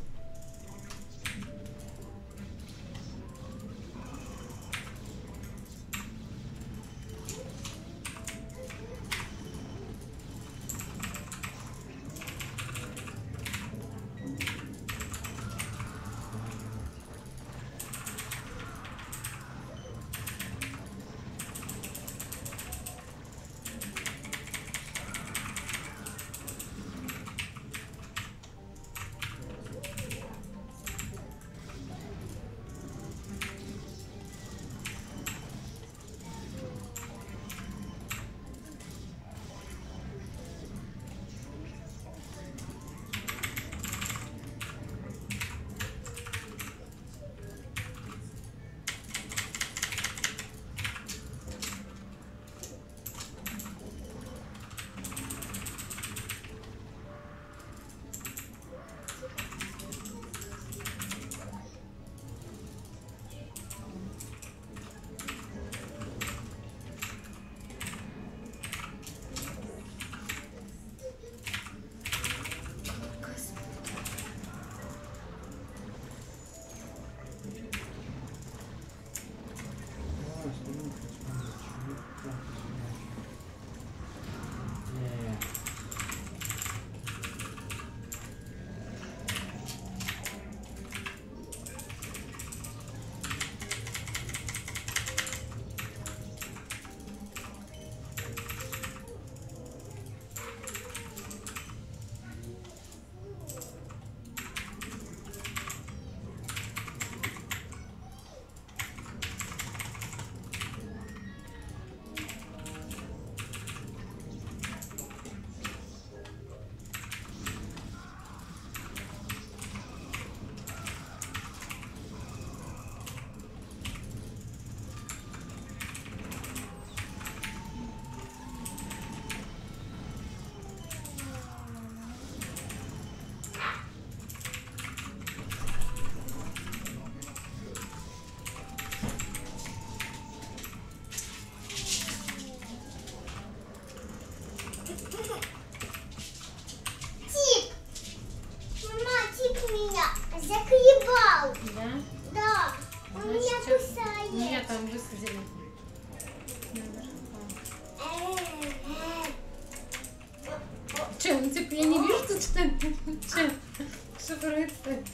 Что происходит?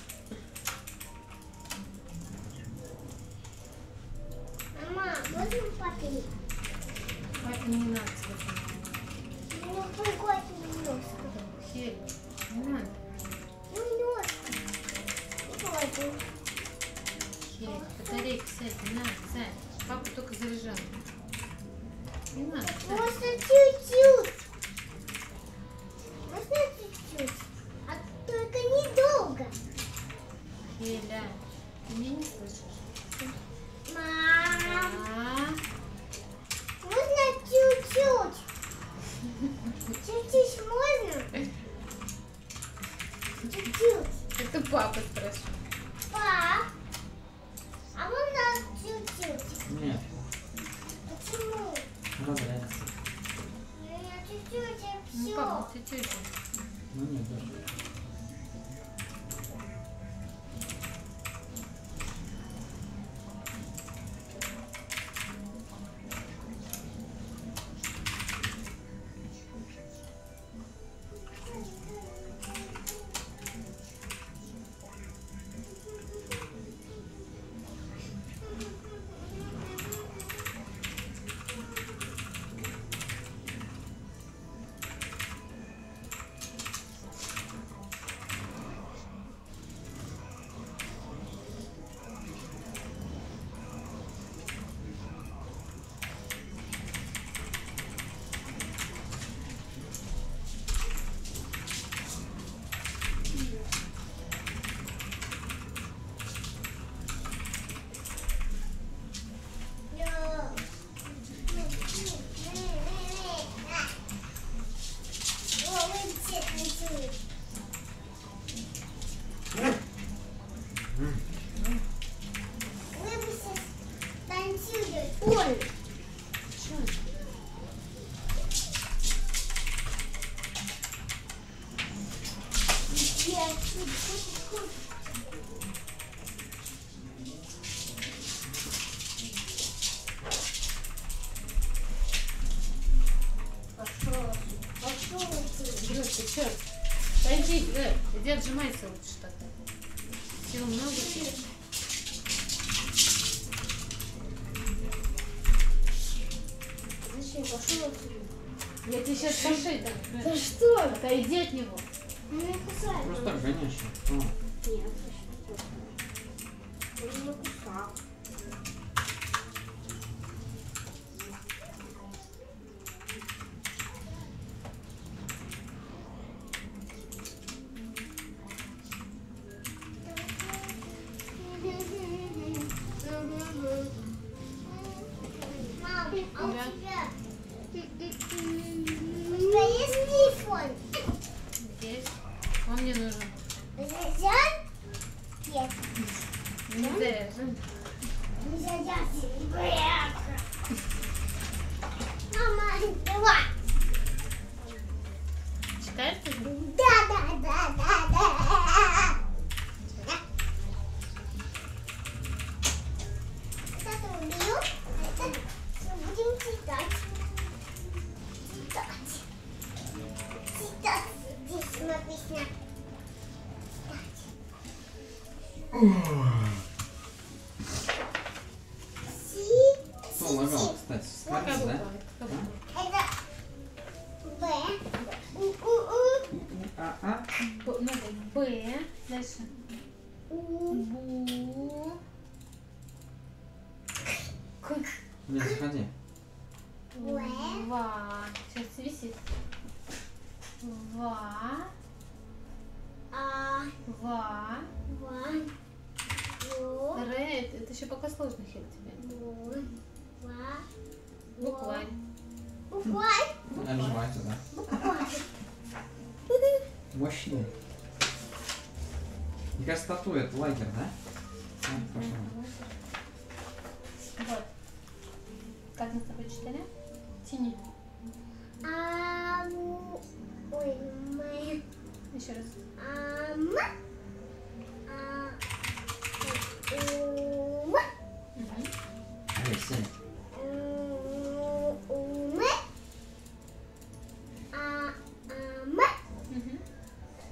Мама, можно папе? Папе не надо телефон. Ну, другой немножко. Хель, не надо. Ну, немножко. Пойду. Хель, батарейка сядь, не надо, сядь. Папа только заряжал. Не надо, сядь. Можно чуть-чуть. Можно чуть-чуть. А только недолго. Хеля, ты меня не слышишь? Мам, А? можно чуть-чуть? Чуть-чуть можно? Чуть-чуть. Это папа спрашивает. Пап, а можно чуть-чуть? Нет, Почему? разрядится. Ну, я чуть-чуть, и Ну, все. папа, ты тетя. Ну нет, даже. Ой, Чё? я пошел ты. Грет, ты чё? Пойди, Грет, иди отжимайся лучше тогда. Сил много. Зачем пошел отсюда? Я тебе сейчас по шее дам, Грет. Да что? Отойди от него. Меня кусает. Просто так, конечно. О, Нет, он меня кусал. Мам, а у Да. тебя... У тебя есть телефон? Здесь. Он мне нужен. Заряжен? Нет. Не заряжен. Не заряжен. Мама, давай. Читаешь ты? Да. Это убью, а это будем читать. Читать. Здесь написано. кто лагал, кстати? Какая Скажешь, буква? да? Какая буква? Это Б. У. А. Надо Б. Дальше. У. Бу. К. Не заходи. Ва. Сейчас висит. Ва. А. Ва. Ван. Ю. Ре. Это еще пока сложно, Хель, тебе. Бу. Ва. Букварь. Букварь. Нажимайте, да? Букварь. Мощный. Мне кажется, тату это лагерь, да? Пошла. Вот. Как мы с тобой читали? Тяни. Ой, мы. Еще раз. Ам. Угу. Алексей. Угу.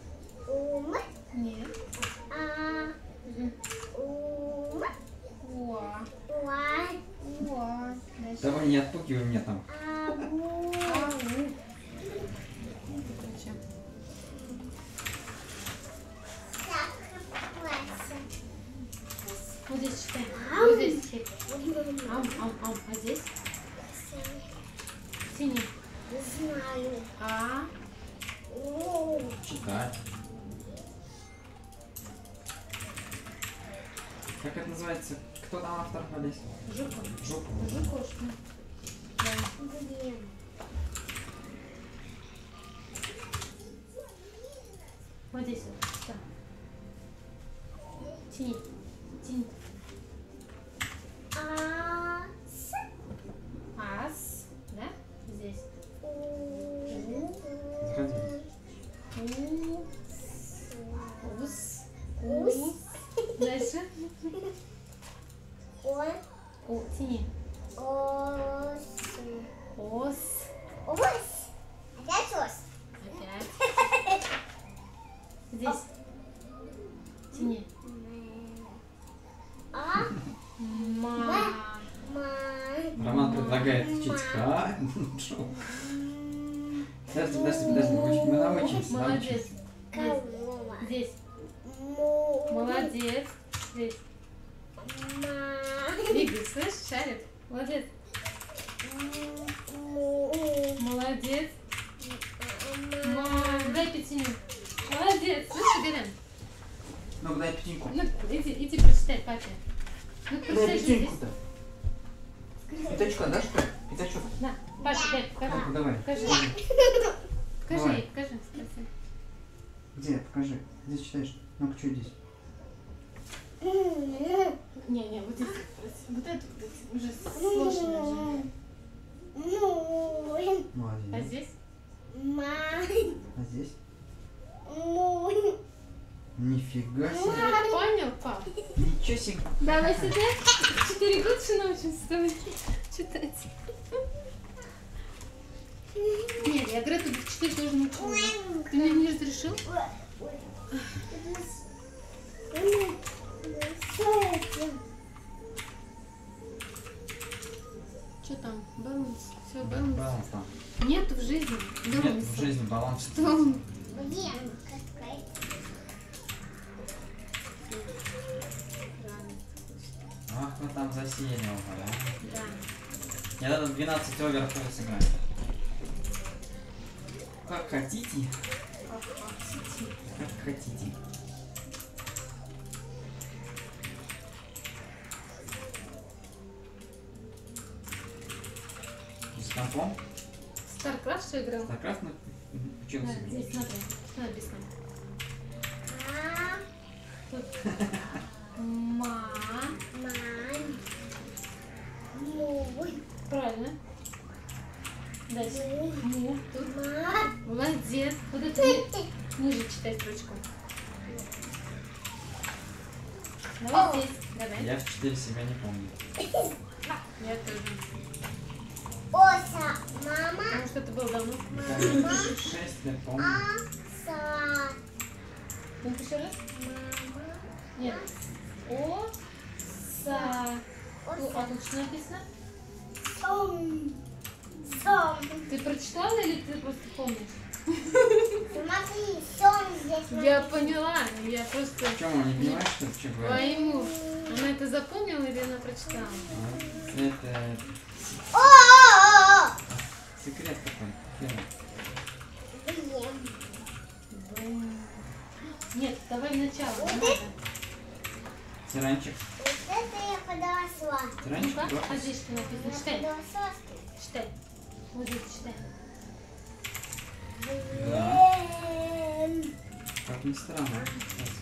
Не знаю. А. Читай. Как это называется? Кто там автор, Олесь? Жуков. Жуков. Жукошка. Да. Блин. Вот здесь вот. Что? Тяни. Тяни. Ас. Да? Здесь. Заходи. Ус. Ус. Дальше. Ос. О, тяни. Ос. Ос. Ос. Опять ос. Опять. Здесь. Тяни. А. Ма. Роман предлагает учить Ха. Подожди, мы научимся. Молодец. Корова. Здесь. Му. Молодец. Здесь. Ма. Двигай, слышишь, шарик? Молодец. Му. Молодец. Дай пятюню. Молодец. Слышишь, Гален? Ну, дай пятеньку. Ну, иди прочитай папе. Ну, Дай прочитай, что здесь. пятеньку-то. Пятачка, да, что ли? Пятачок. На, Паша, дай, покажи. Ну-ка, давай. Покажи. Покажи Давай. ей, покажи. Спроси. Где? Покажи. Где читаешь? Ну-ка, что здесь? Не, вот здесь спроси. Вот это вот уже сложно. Му. А Молодец. здесь? Ма. А здесь? Му. Нифига себе. Ты понял, пап? Ничего себе. Давай сюда. 4 года еще научимся с тобой читать. Нет, я Грету в 4 тоже научила. Ты мне не разрешил? Что там? Баланс. Все, баланс. Баланс там. Нет в жизни. Нет Баланса. в жизни баланса. Что он? Блин, какая. Ах, мы там засели уже, да? Да. Я надо 12 оверов сыграть. Как хотите. Как хотите. С компом? Старкрафт что играл? Старкрафт Да, учился. здесь смотри. Что написано? А. Тут. Ма. Мам. Му. Правильно. Дальше. Му. Тут. Ма. Молодец. Вот это ниже читай строчку. Давай здесь. Давай. Я в 4 себя не помню. Я тоже. Оса. Мама. Потому что это было давно. Помню. 6 лет помню. Оса. Ну, еще раз. Мама. Нет. О. Са. Ну, а Оса. тут что написано? Сом. Сом. Ты прочитала или ты просто помнишь? Смотри, сом здесь. Я поняла. Я просто Чем он не понимает, что ты что говоришь? пойму. Она это запомнила или она прочитала? Это О! секрет такой. Фирма. Блин. Блин. Нет, давай начало. Не надо. Тиранчик. Вот это я подошла. Тиранчик, Ну-ка, да? а здесь что написано? Я Читай. подошла. Читай. Вот здесь читай. Блин. Как ни странно. Кстати.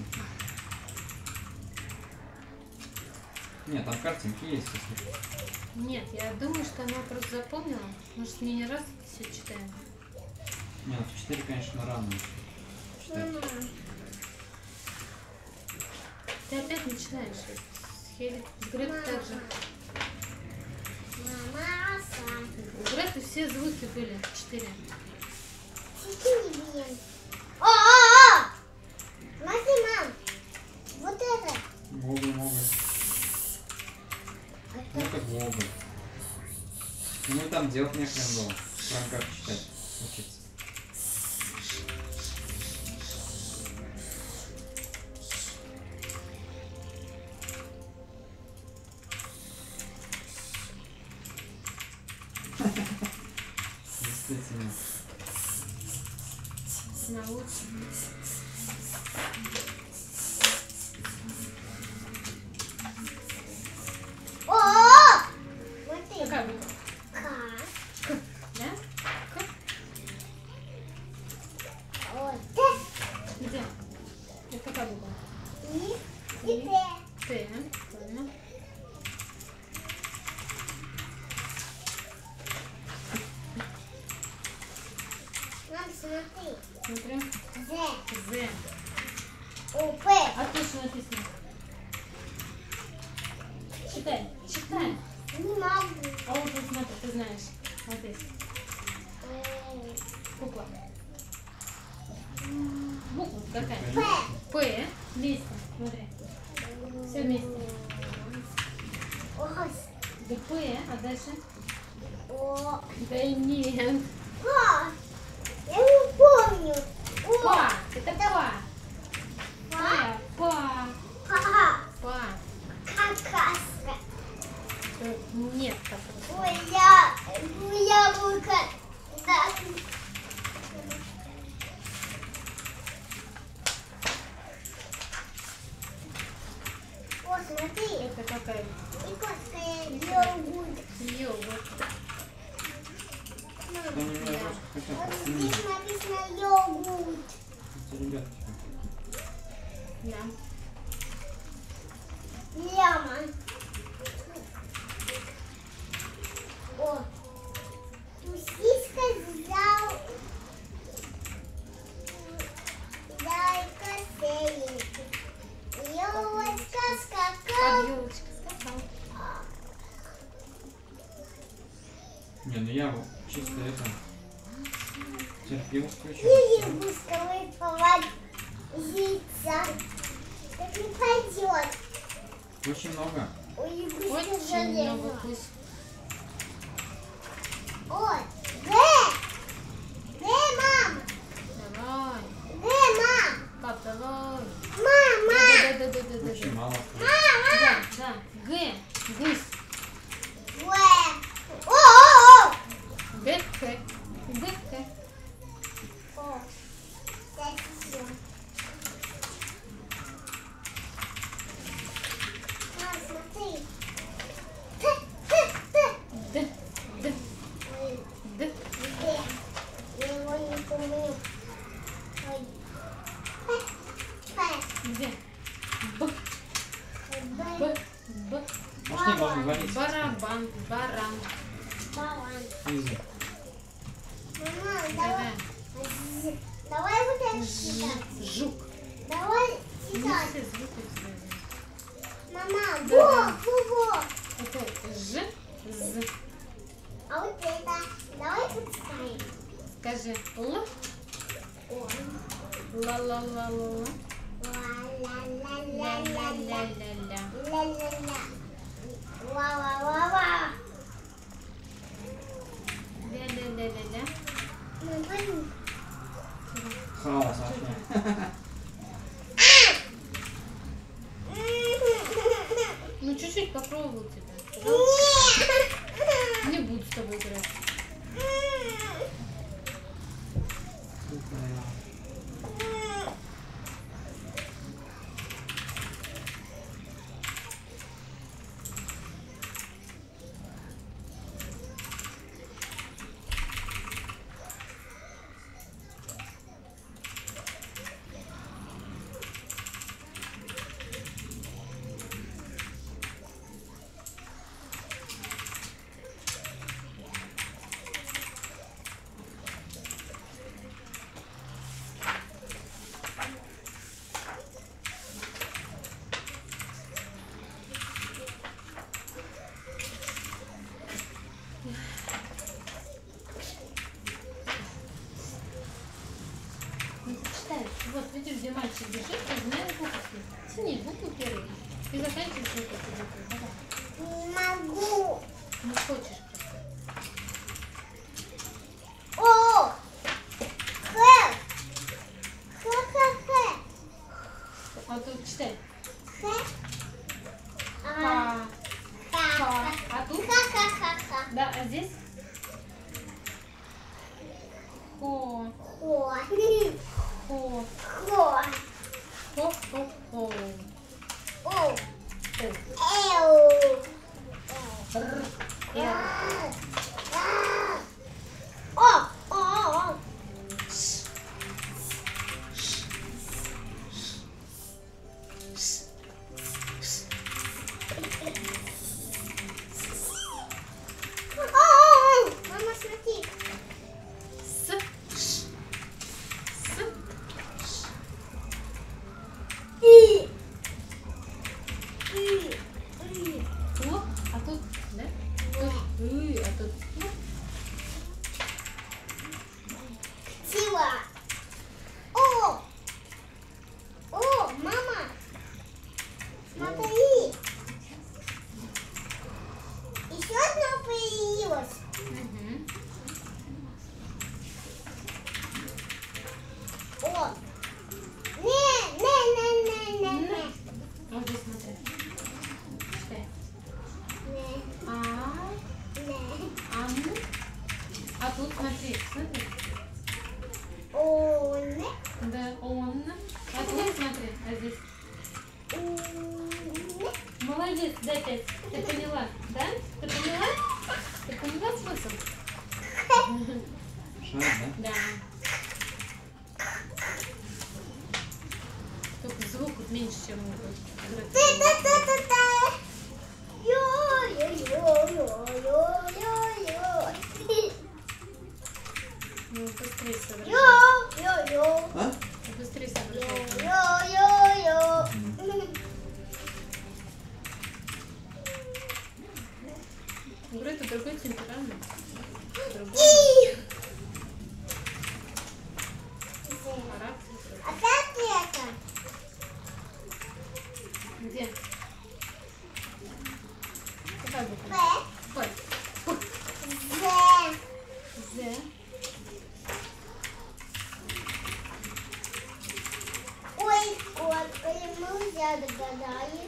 Нет, там картинки есть, если. Нет, я думаю, что она просто запомнила. Может, мне не раз все читаем. Нет, в 4, конечно, рано. Читать. Мама. Ты опять начинаешь. С Хели, с Гретой так же. Мама, оса. У Греты все звуки были. 4. Тихий, блин. О! Смотри, мам. Вот это. Гоголь. Ну как Гоголь. Ну там делать некогда было. Прям как читать. Учиться. Действительно. На вот. О! Смотри. Какая буква? К. К. Да? К. Вот. Где? Это какая буква? И Т. Т. Правильно. Мам, смотри. Смотри. З. З. У. П. А тут что написано? Читай. Читай. Не могу. А вот тут смотри, ты знаешь. Смотри. Буква. Буква какая? П. П. Вместе. Смотри. Все вместе. Ось. Да П. А дальше? О. Да нет. Па. Я не помню. О. Па. Это па. Па. Па. Па. Па. Какаска. Нет такого. Ой, яблоко. Да. О, смотри. Это какая? Иконская йогурт. Йогурт. Они меня просто хотят Вот оценить. здесь написано йогурт. Эти ребята. Да. Лемон. О. Сосиска взял. Зайка сеет. Елочка скакал. Под елочкой скакал. Не, ну я вот чисто это терпел, включил. Лягушка выплывать яйца. Так не пойдет. Очень много. У лягушки Очень много залезла. вкус. Ой, мам. Давай. Мам. Пап, давай. Мама. Да. Очень мало. Да. Г. Гысь. О. Г. К. Г. К. О. Так всё. Мам, смотри. Д. Д. Ой, Д. где? Я его не помню. Ой. Где? Б. Б. Б. Б. Может, не должен говорить. Барабан. Баран. Балан. Изи. Мама, Давай. давай вот это читать. Жук. Давай Не читать. все звуки связаны. Мама, Да. во. Это Ж. З. А вот это. Давай почитаем. Скажи Л. Ой. Ла-ла-ла-ла-ла. Ла-ла-ла-ла-ла. Ля-ля-ля-ля. Ла-ла-ла. Ла-ла-ла-ла. Ля-ля-ля-ля-ля. Ну, пойми. Хаос вообще. Ну, чуть-чуть попробовал тебя. Нет. Не буду с тобой играть. Ну, ты читаешь. Вот, видишь, где мальчик бежит, ты знаешь буквы. Тяни букву первую. И заканчиваешь вот эту букву. Давай. Не могу. Не хочешь просто. О! Х. Х. А тут читай. Х. Ха. Ха. А тут? Ха. Да, а здесь? Хо. Хо. Шарик, да? Да. Только звук вот меньше, чем у Греты. Ну, быстрее соображай. А? Быстрее соображай. У Греты другой темперамент. Другой характер. Где? Какая буква? Ой. З. Ой, сколько мы уже догадали.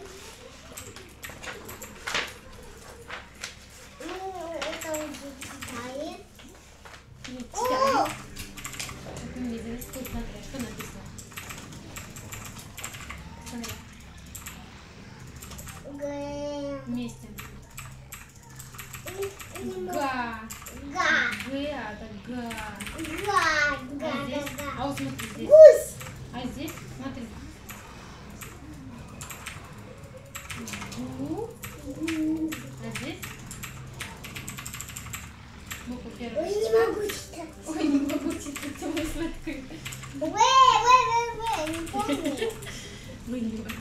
Ну, это уже читает. Не О! читай. Как мы видели, тут смотри, что написано. Смотри. Вместе. Га. Га. Г, а это га. Га. А здесь? А вот смотри здесь. Гусь. А здесь, смотри. Гу. А здесь? Буква Ой, первая. не могу читать. Ой, не могу читать, ой, смотри. Не помню. Вы не можете.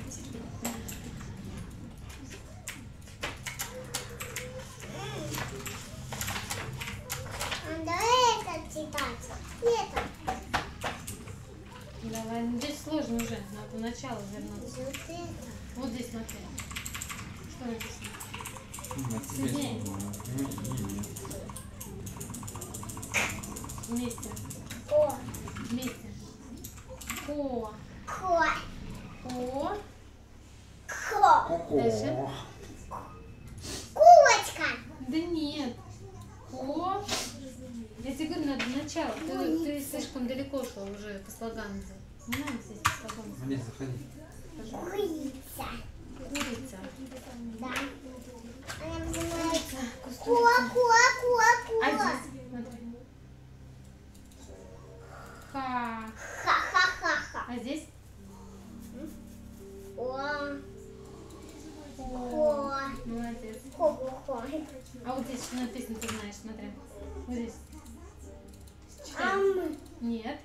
Давай это читать. Это. Давай, ну здесь сложно уже, надо начало вернуться. Вот это. Вот здесь смотри. Что написано? Тебе Сильнее. сложно. Вместе. О. Вместе. Ко. Ко. Ко. Ко. Дальше. Кулочка. Да нет. Ко. Я тебе говорю, надо начало. Ты слишком далеко шел уже по слогам. Не надо здесь по слогам. Олесь, заходи. Курица. Курица. Да. Она называется Кустурица. Куа. А здесь, смотри. Ха. Ха-ха-ха-ха. А здесь? О. Ко. Молодец. Хо-хо-хо. А вот здесь что написано, ты знаешь, смотри. Вот здесь. Читай. Ам. Нет.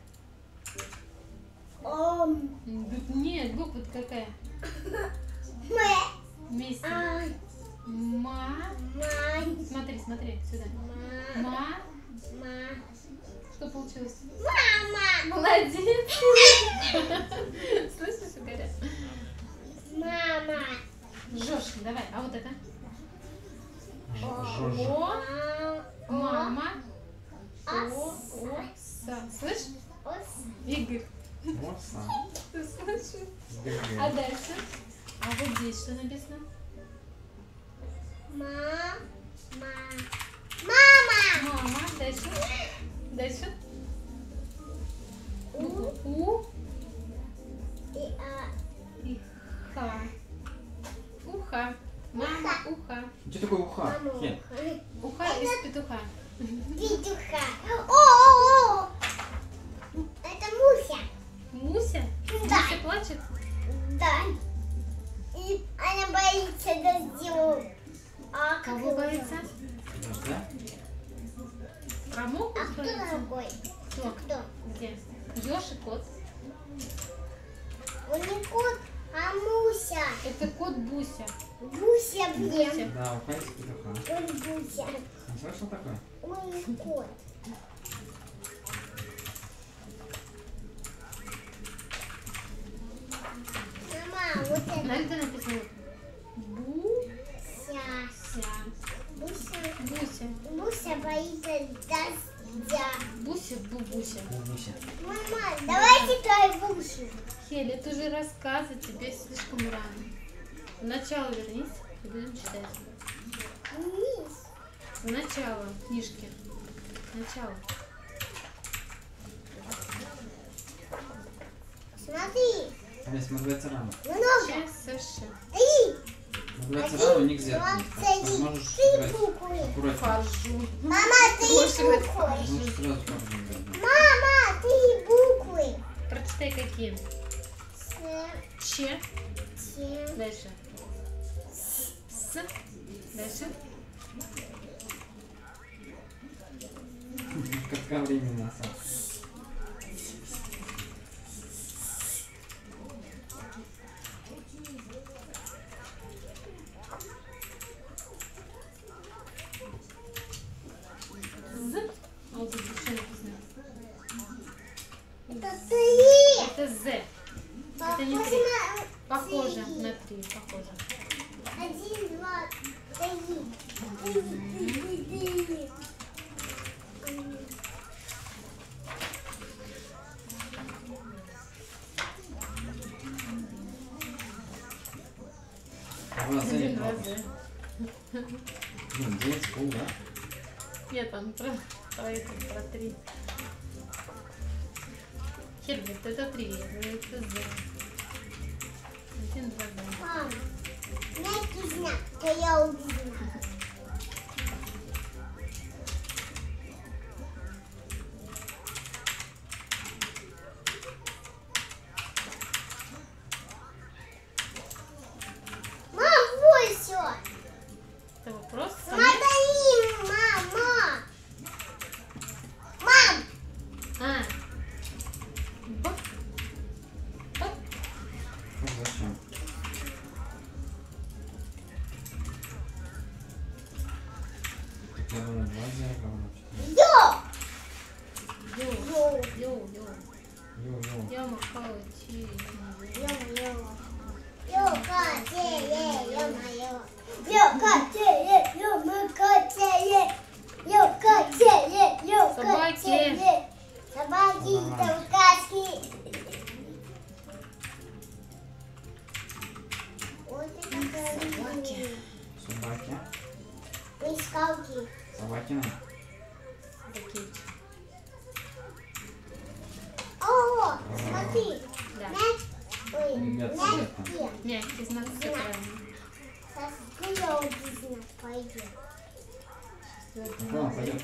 Нет, буква какая? Мэ. Вместе. Ай. Ма. Май. Смотри, сюда. Ма. Ма. Что получилось? Мама. Молодец. Слышишь, Игоря? Мама. Жёстче, давай. А вот это? Жожа. О. Мама. О. Са. Слышь? Ос. Игорь. Оса. Ты слышишь? С А ГГ. дальше? А вот здесь что написано? Мама. Мама. Дальше? Дальше? Буква У И а. и Ха. Уха. Мама, уха. Что такое уха? Мама. Хен. Уха из петуха. Петуха. О. Это Муся. Муся? Да. Муся плачет? Да. И она боится дождя. А Кого боится? Да? Промок А кто боится? другой? Кто? Кто? Где? Ёж и кот. Он не кот, а Муся. Это кот Буся. Буся, блин. Буся. Да, уха из петуха. Он Буся. Не слышал такое? Он не кот. Мама, вот это На это написано Буся. Буся. Буся. Буся боится дождя. Буся, Бубуся. Бубуся. Мама, давай читай Бусю. Хель, это же рассказы, тебе слишком рано. В начало вернись и будем читать. Вниз. В начало книжки. Начало. Смотри. Олесь, называется рано. Много. Сейчас, Саша. Три. разбираться рано нельзя. Так что можешь играть аккуратнее. Фаржу. Мама, Можешь ты играть в буквы. фаржу. Можешь сразу фаржу играть. Мама, ты буквы. Прочитай какие. Че. Дальше. С. Дальше. Как временно. З. А вот здесь что написано? Это ты. Это З. Это не три. Похоже на три. Похоже. 1, 2, 3. Глаза и Один, два, глаза. З. Ну, день, пол, да? Нет, там про это, про три. Херберт, это три. Это З. 1, 2, З. Мам, мягкий знак, то я увидела. Мам, вот всё. Это вопрос. Смотри, мама. Мам, А. Б. П. Ну, зачем? Я думаю, два зеркала. ё. Ю. Ю. Ю. Йо-йо. Я махала чи. Собаки, толкачки. Вот это Собаки. Собаки. Искалки. Собаки. Такие. О, смотри. Да. Ой, Ребят, мягкие. Мягкий знак, все правильно. Сейчас бизнес пойдет. Ладно, пойдет.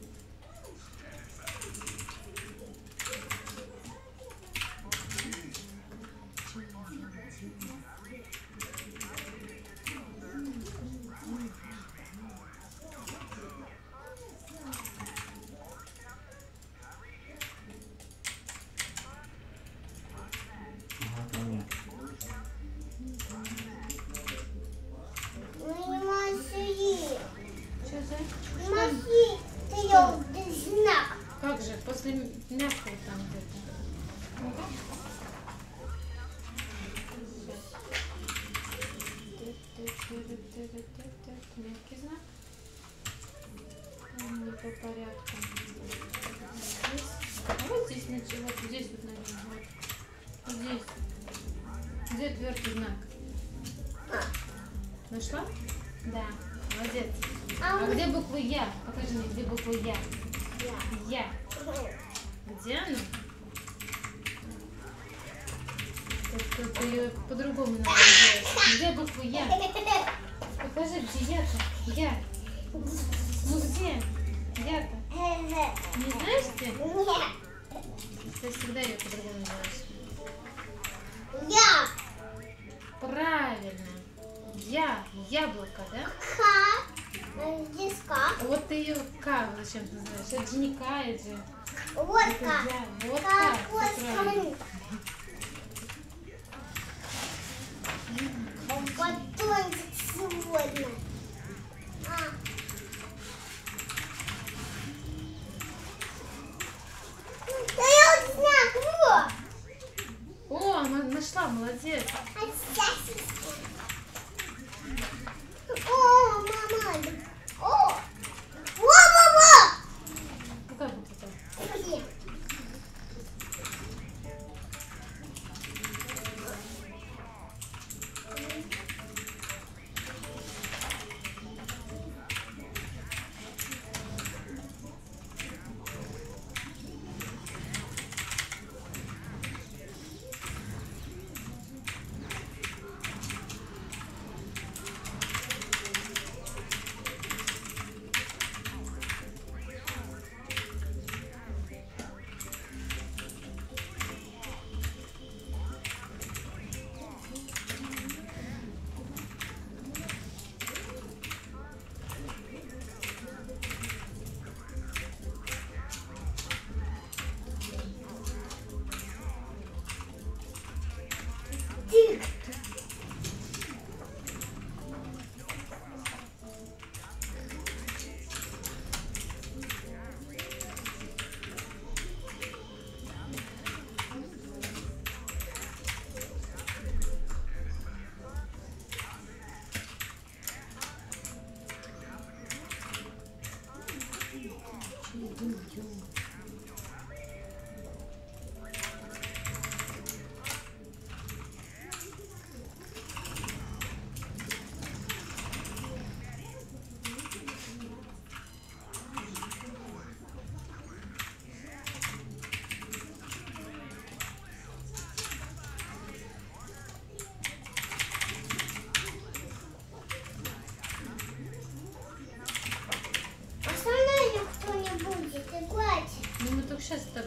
Ага, ко мне. Ну не махи. Что за? Не махи. Ты знак. Как же, после мягкого там где-то. Ну-ка. Мягкий знак. Не по порядку. Здесь. А вот здесь начало, вот здесь вот, наверное, вот. Вот здесь. Где твердый знак? Нашла? Да. Молодец. А где буква Я? Покажи мне, где буква Я. Я. Где она? Ты ее по-другому надо делать. Где буква Я? Покажи, где Я-то? Я. Ну где? Я-то. Не знаешь ты? Нет. Ты всегда ее по-другому делаешь. Я. Правильно. Я. Яблоко, да? Ка. Здесь ка. Вот ты ее К зачем ты называешь? Это же не К, это же. Вот Это ка. я. Вот К. Какой Всё правильно. Батончик сегодня. Да я вот знак, вот. О, нашла, молодец. О, мама. О, мама. Какая буква? Где?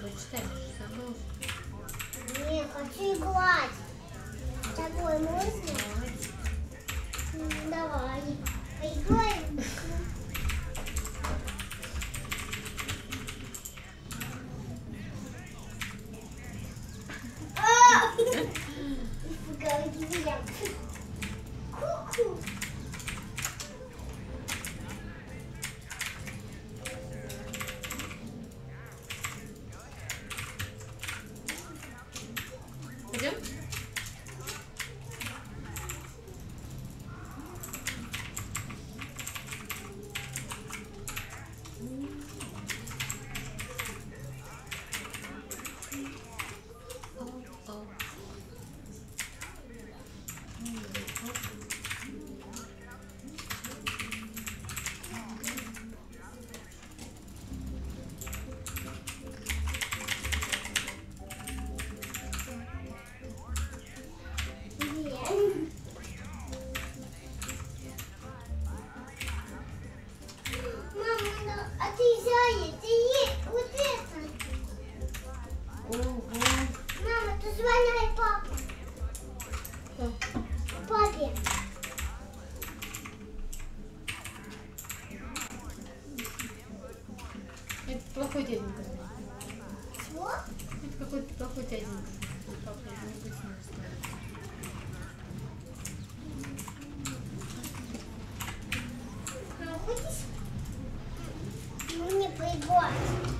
почитай, забыл. Не, хочу играть. С тобой можно? Давай. Поиграем. Ку-ку. Пойдем? Мама, а ты заяц, ты есть вот это. Ого. Мама, ты звоняй папе. Кто? Папе. Это плохой дяденька. Что? Это какой-то плохой дяденька. Папа, не будь с ним разговаривать. Мама, хочешь? Мне поиграть.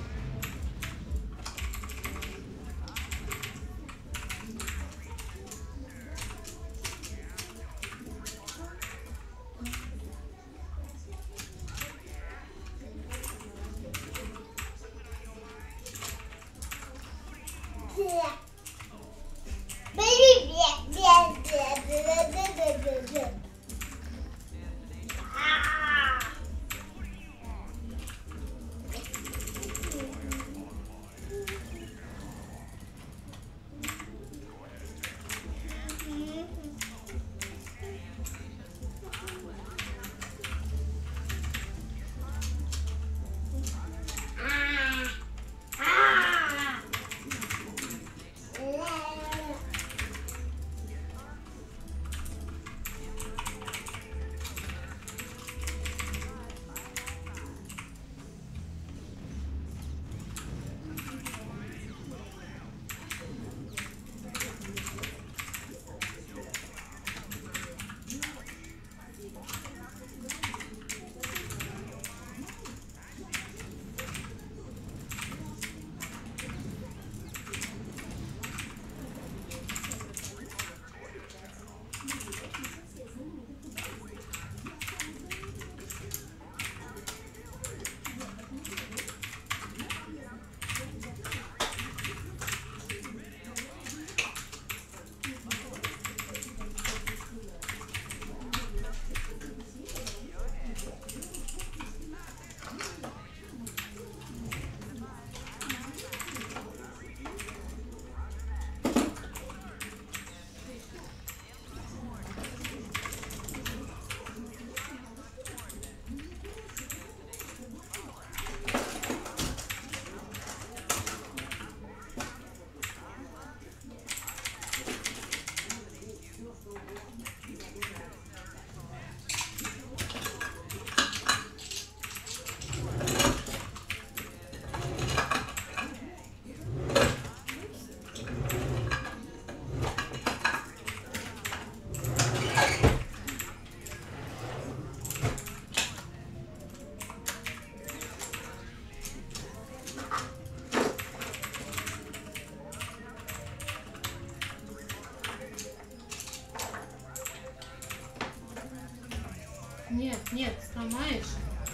Нет, нет, сломаешь.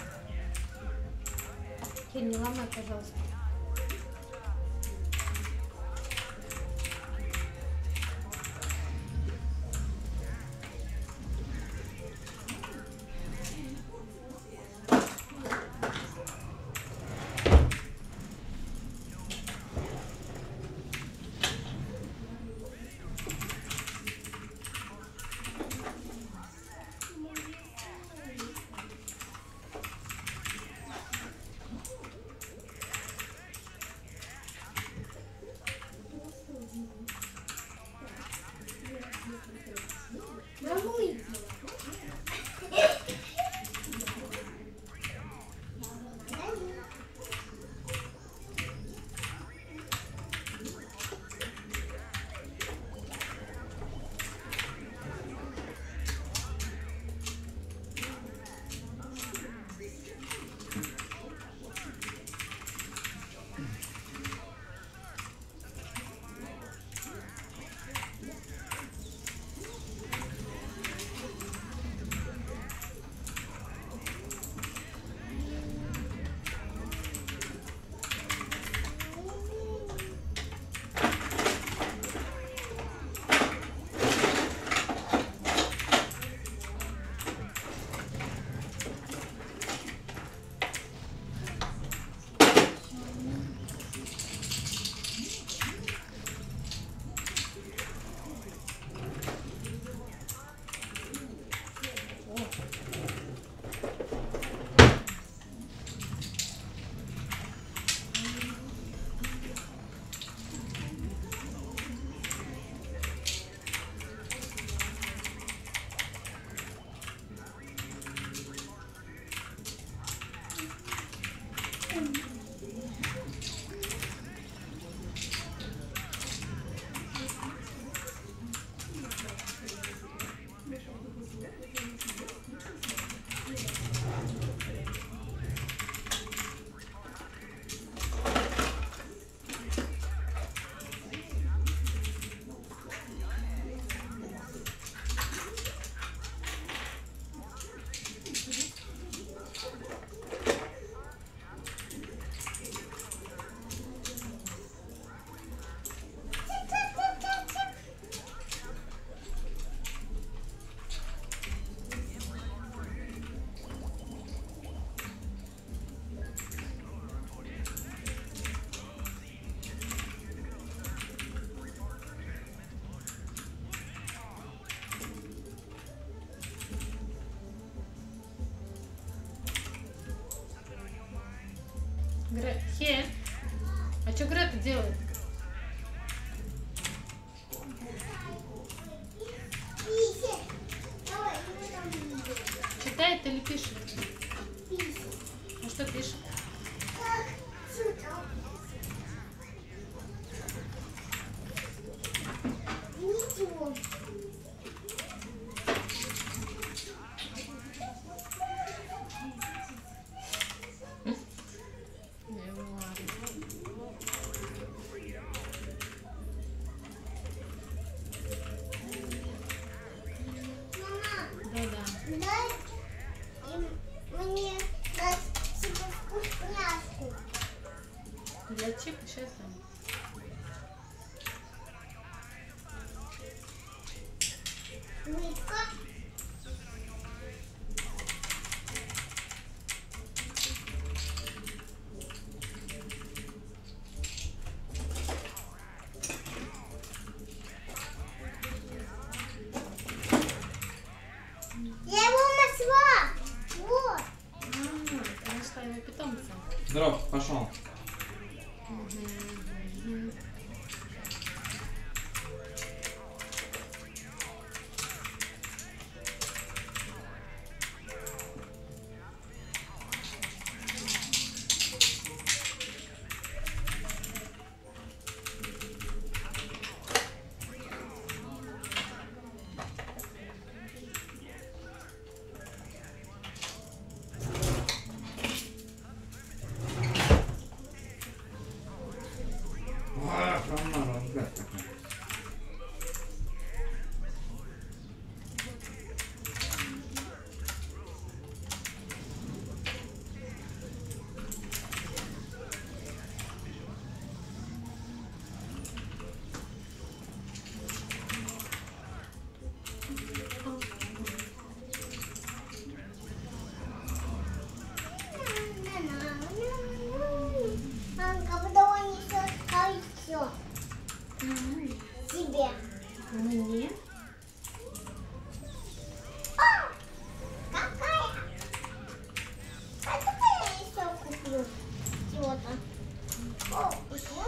Кель, не ломай, пожалуйста. Грета делает? Читает или пишет? А что пишет? Ничего. Да-да. Дай мне дать себе вкусняшку. Для Чипа сейчас там. Нитка. Я его нашла. Вот. Ты нашла его питомца. Здоров, пошел. Тебе. Мне? Какая? А давай я еще куплю чего-то. О, еще.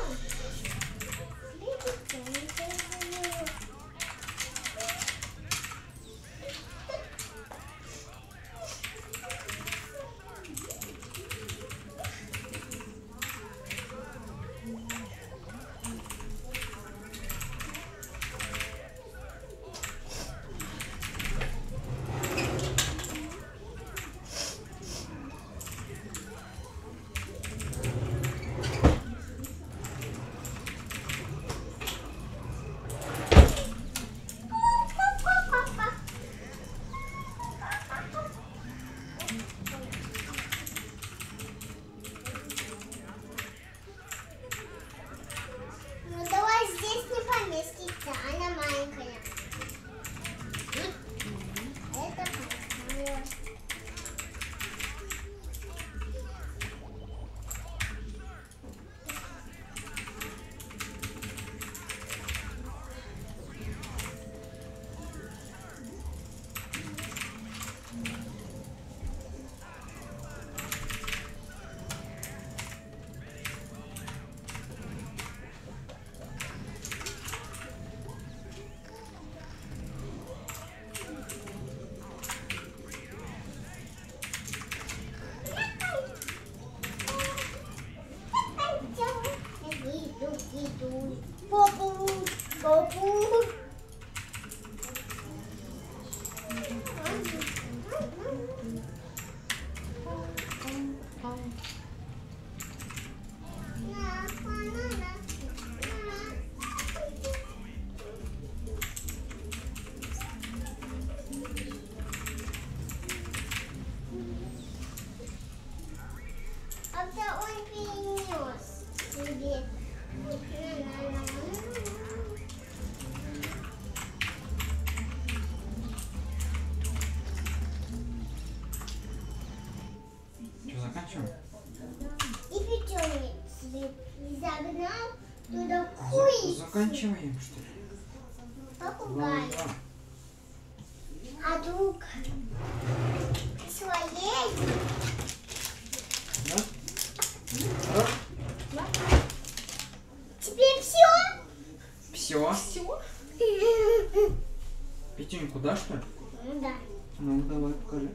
Ну давай здесь не поместится, она маленькая. Это большая. Попу, попу. Когда он перенес себе. Что, заканчиваем? И печенье себе загнал туда хуй. Заканчиваем, что ли? Попугай. Два. А друг своей. Да? Хорош? Все? Все? Петюньку, да, что ли? Да. Ну, давай, покажи.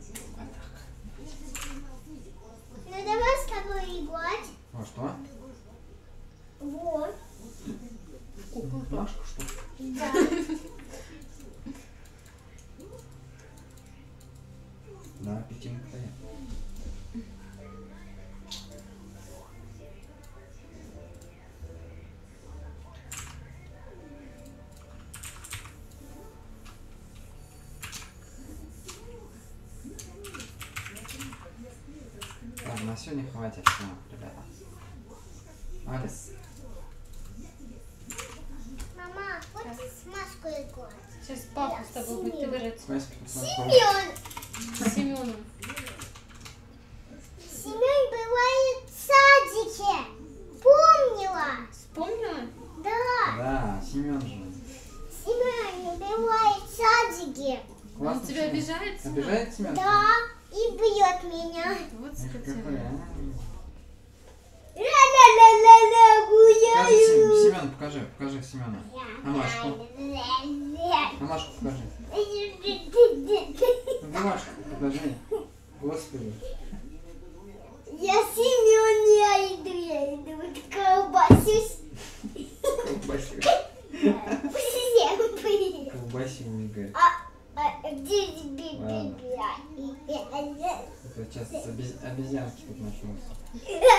Ну давай с тобой играть. А что? Вот. Машка, что ли? Да. Да, Петюнька твоя. Так, на сегодня хватит, все, ребята. Алис, Мама, хочешь с Машкой играть? Сейчас папа с тобой будет играть. Васька, Семен! С Семеном. Семен бывает в садике. Помнила? Вспомнила? Да. Да, Семен же. Семен бывает в садике. Он тебя Семен. обижает? Семен? Обижает Семен? Да. И бьет меня. Вот Эх, какой, скотина. а. Ля-ля-ля-ля-ля, Покажи, гуляю. Семен, покажи Семена. А Машку? А Машку покажи. Ну, Машку покажи. Господи. Я Семен, я иду, вот колбасюсь. Колбасил. Всем привет. Колбасил, не говорит. Здесь Это сейчас обезьянки тут начнутся. бибя.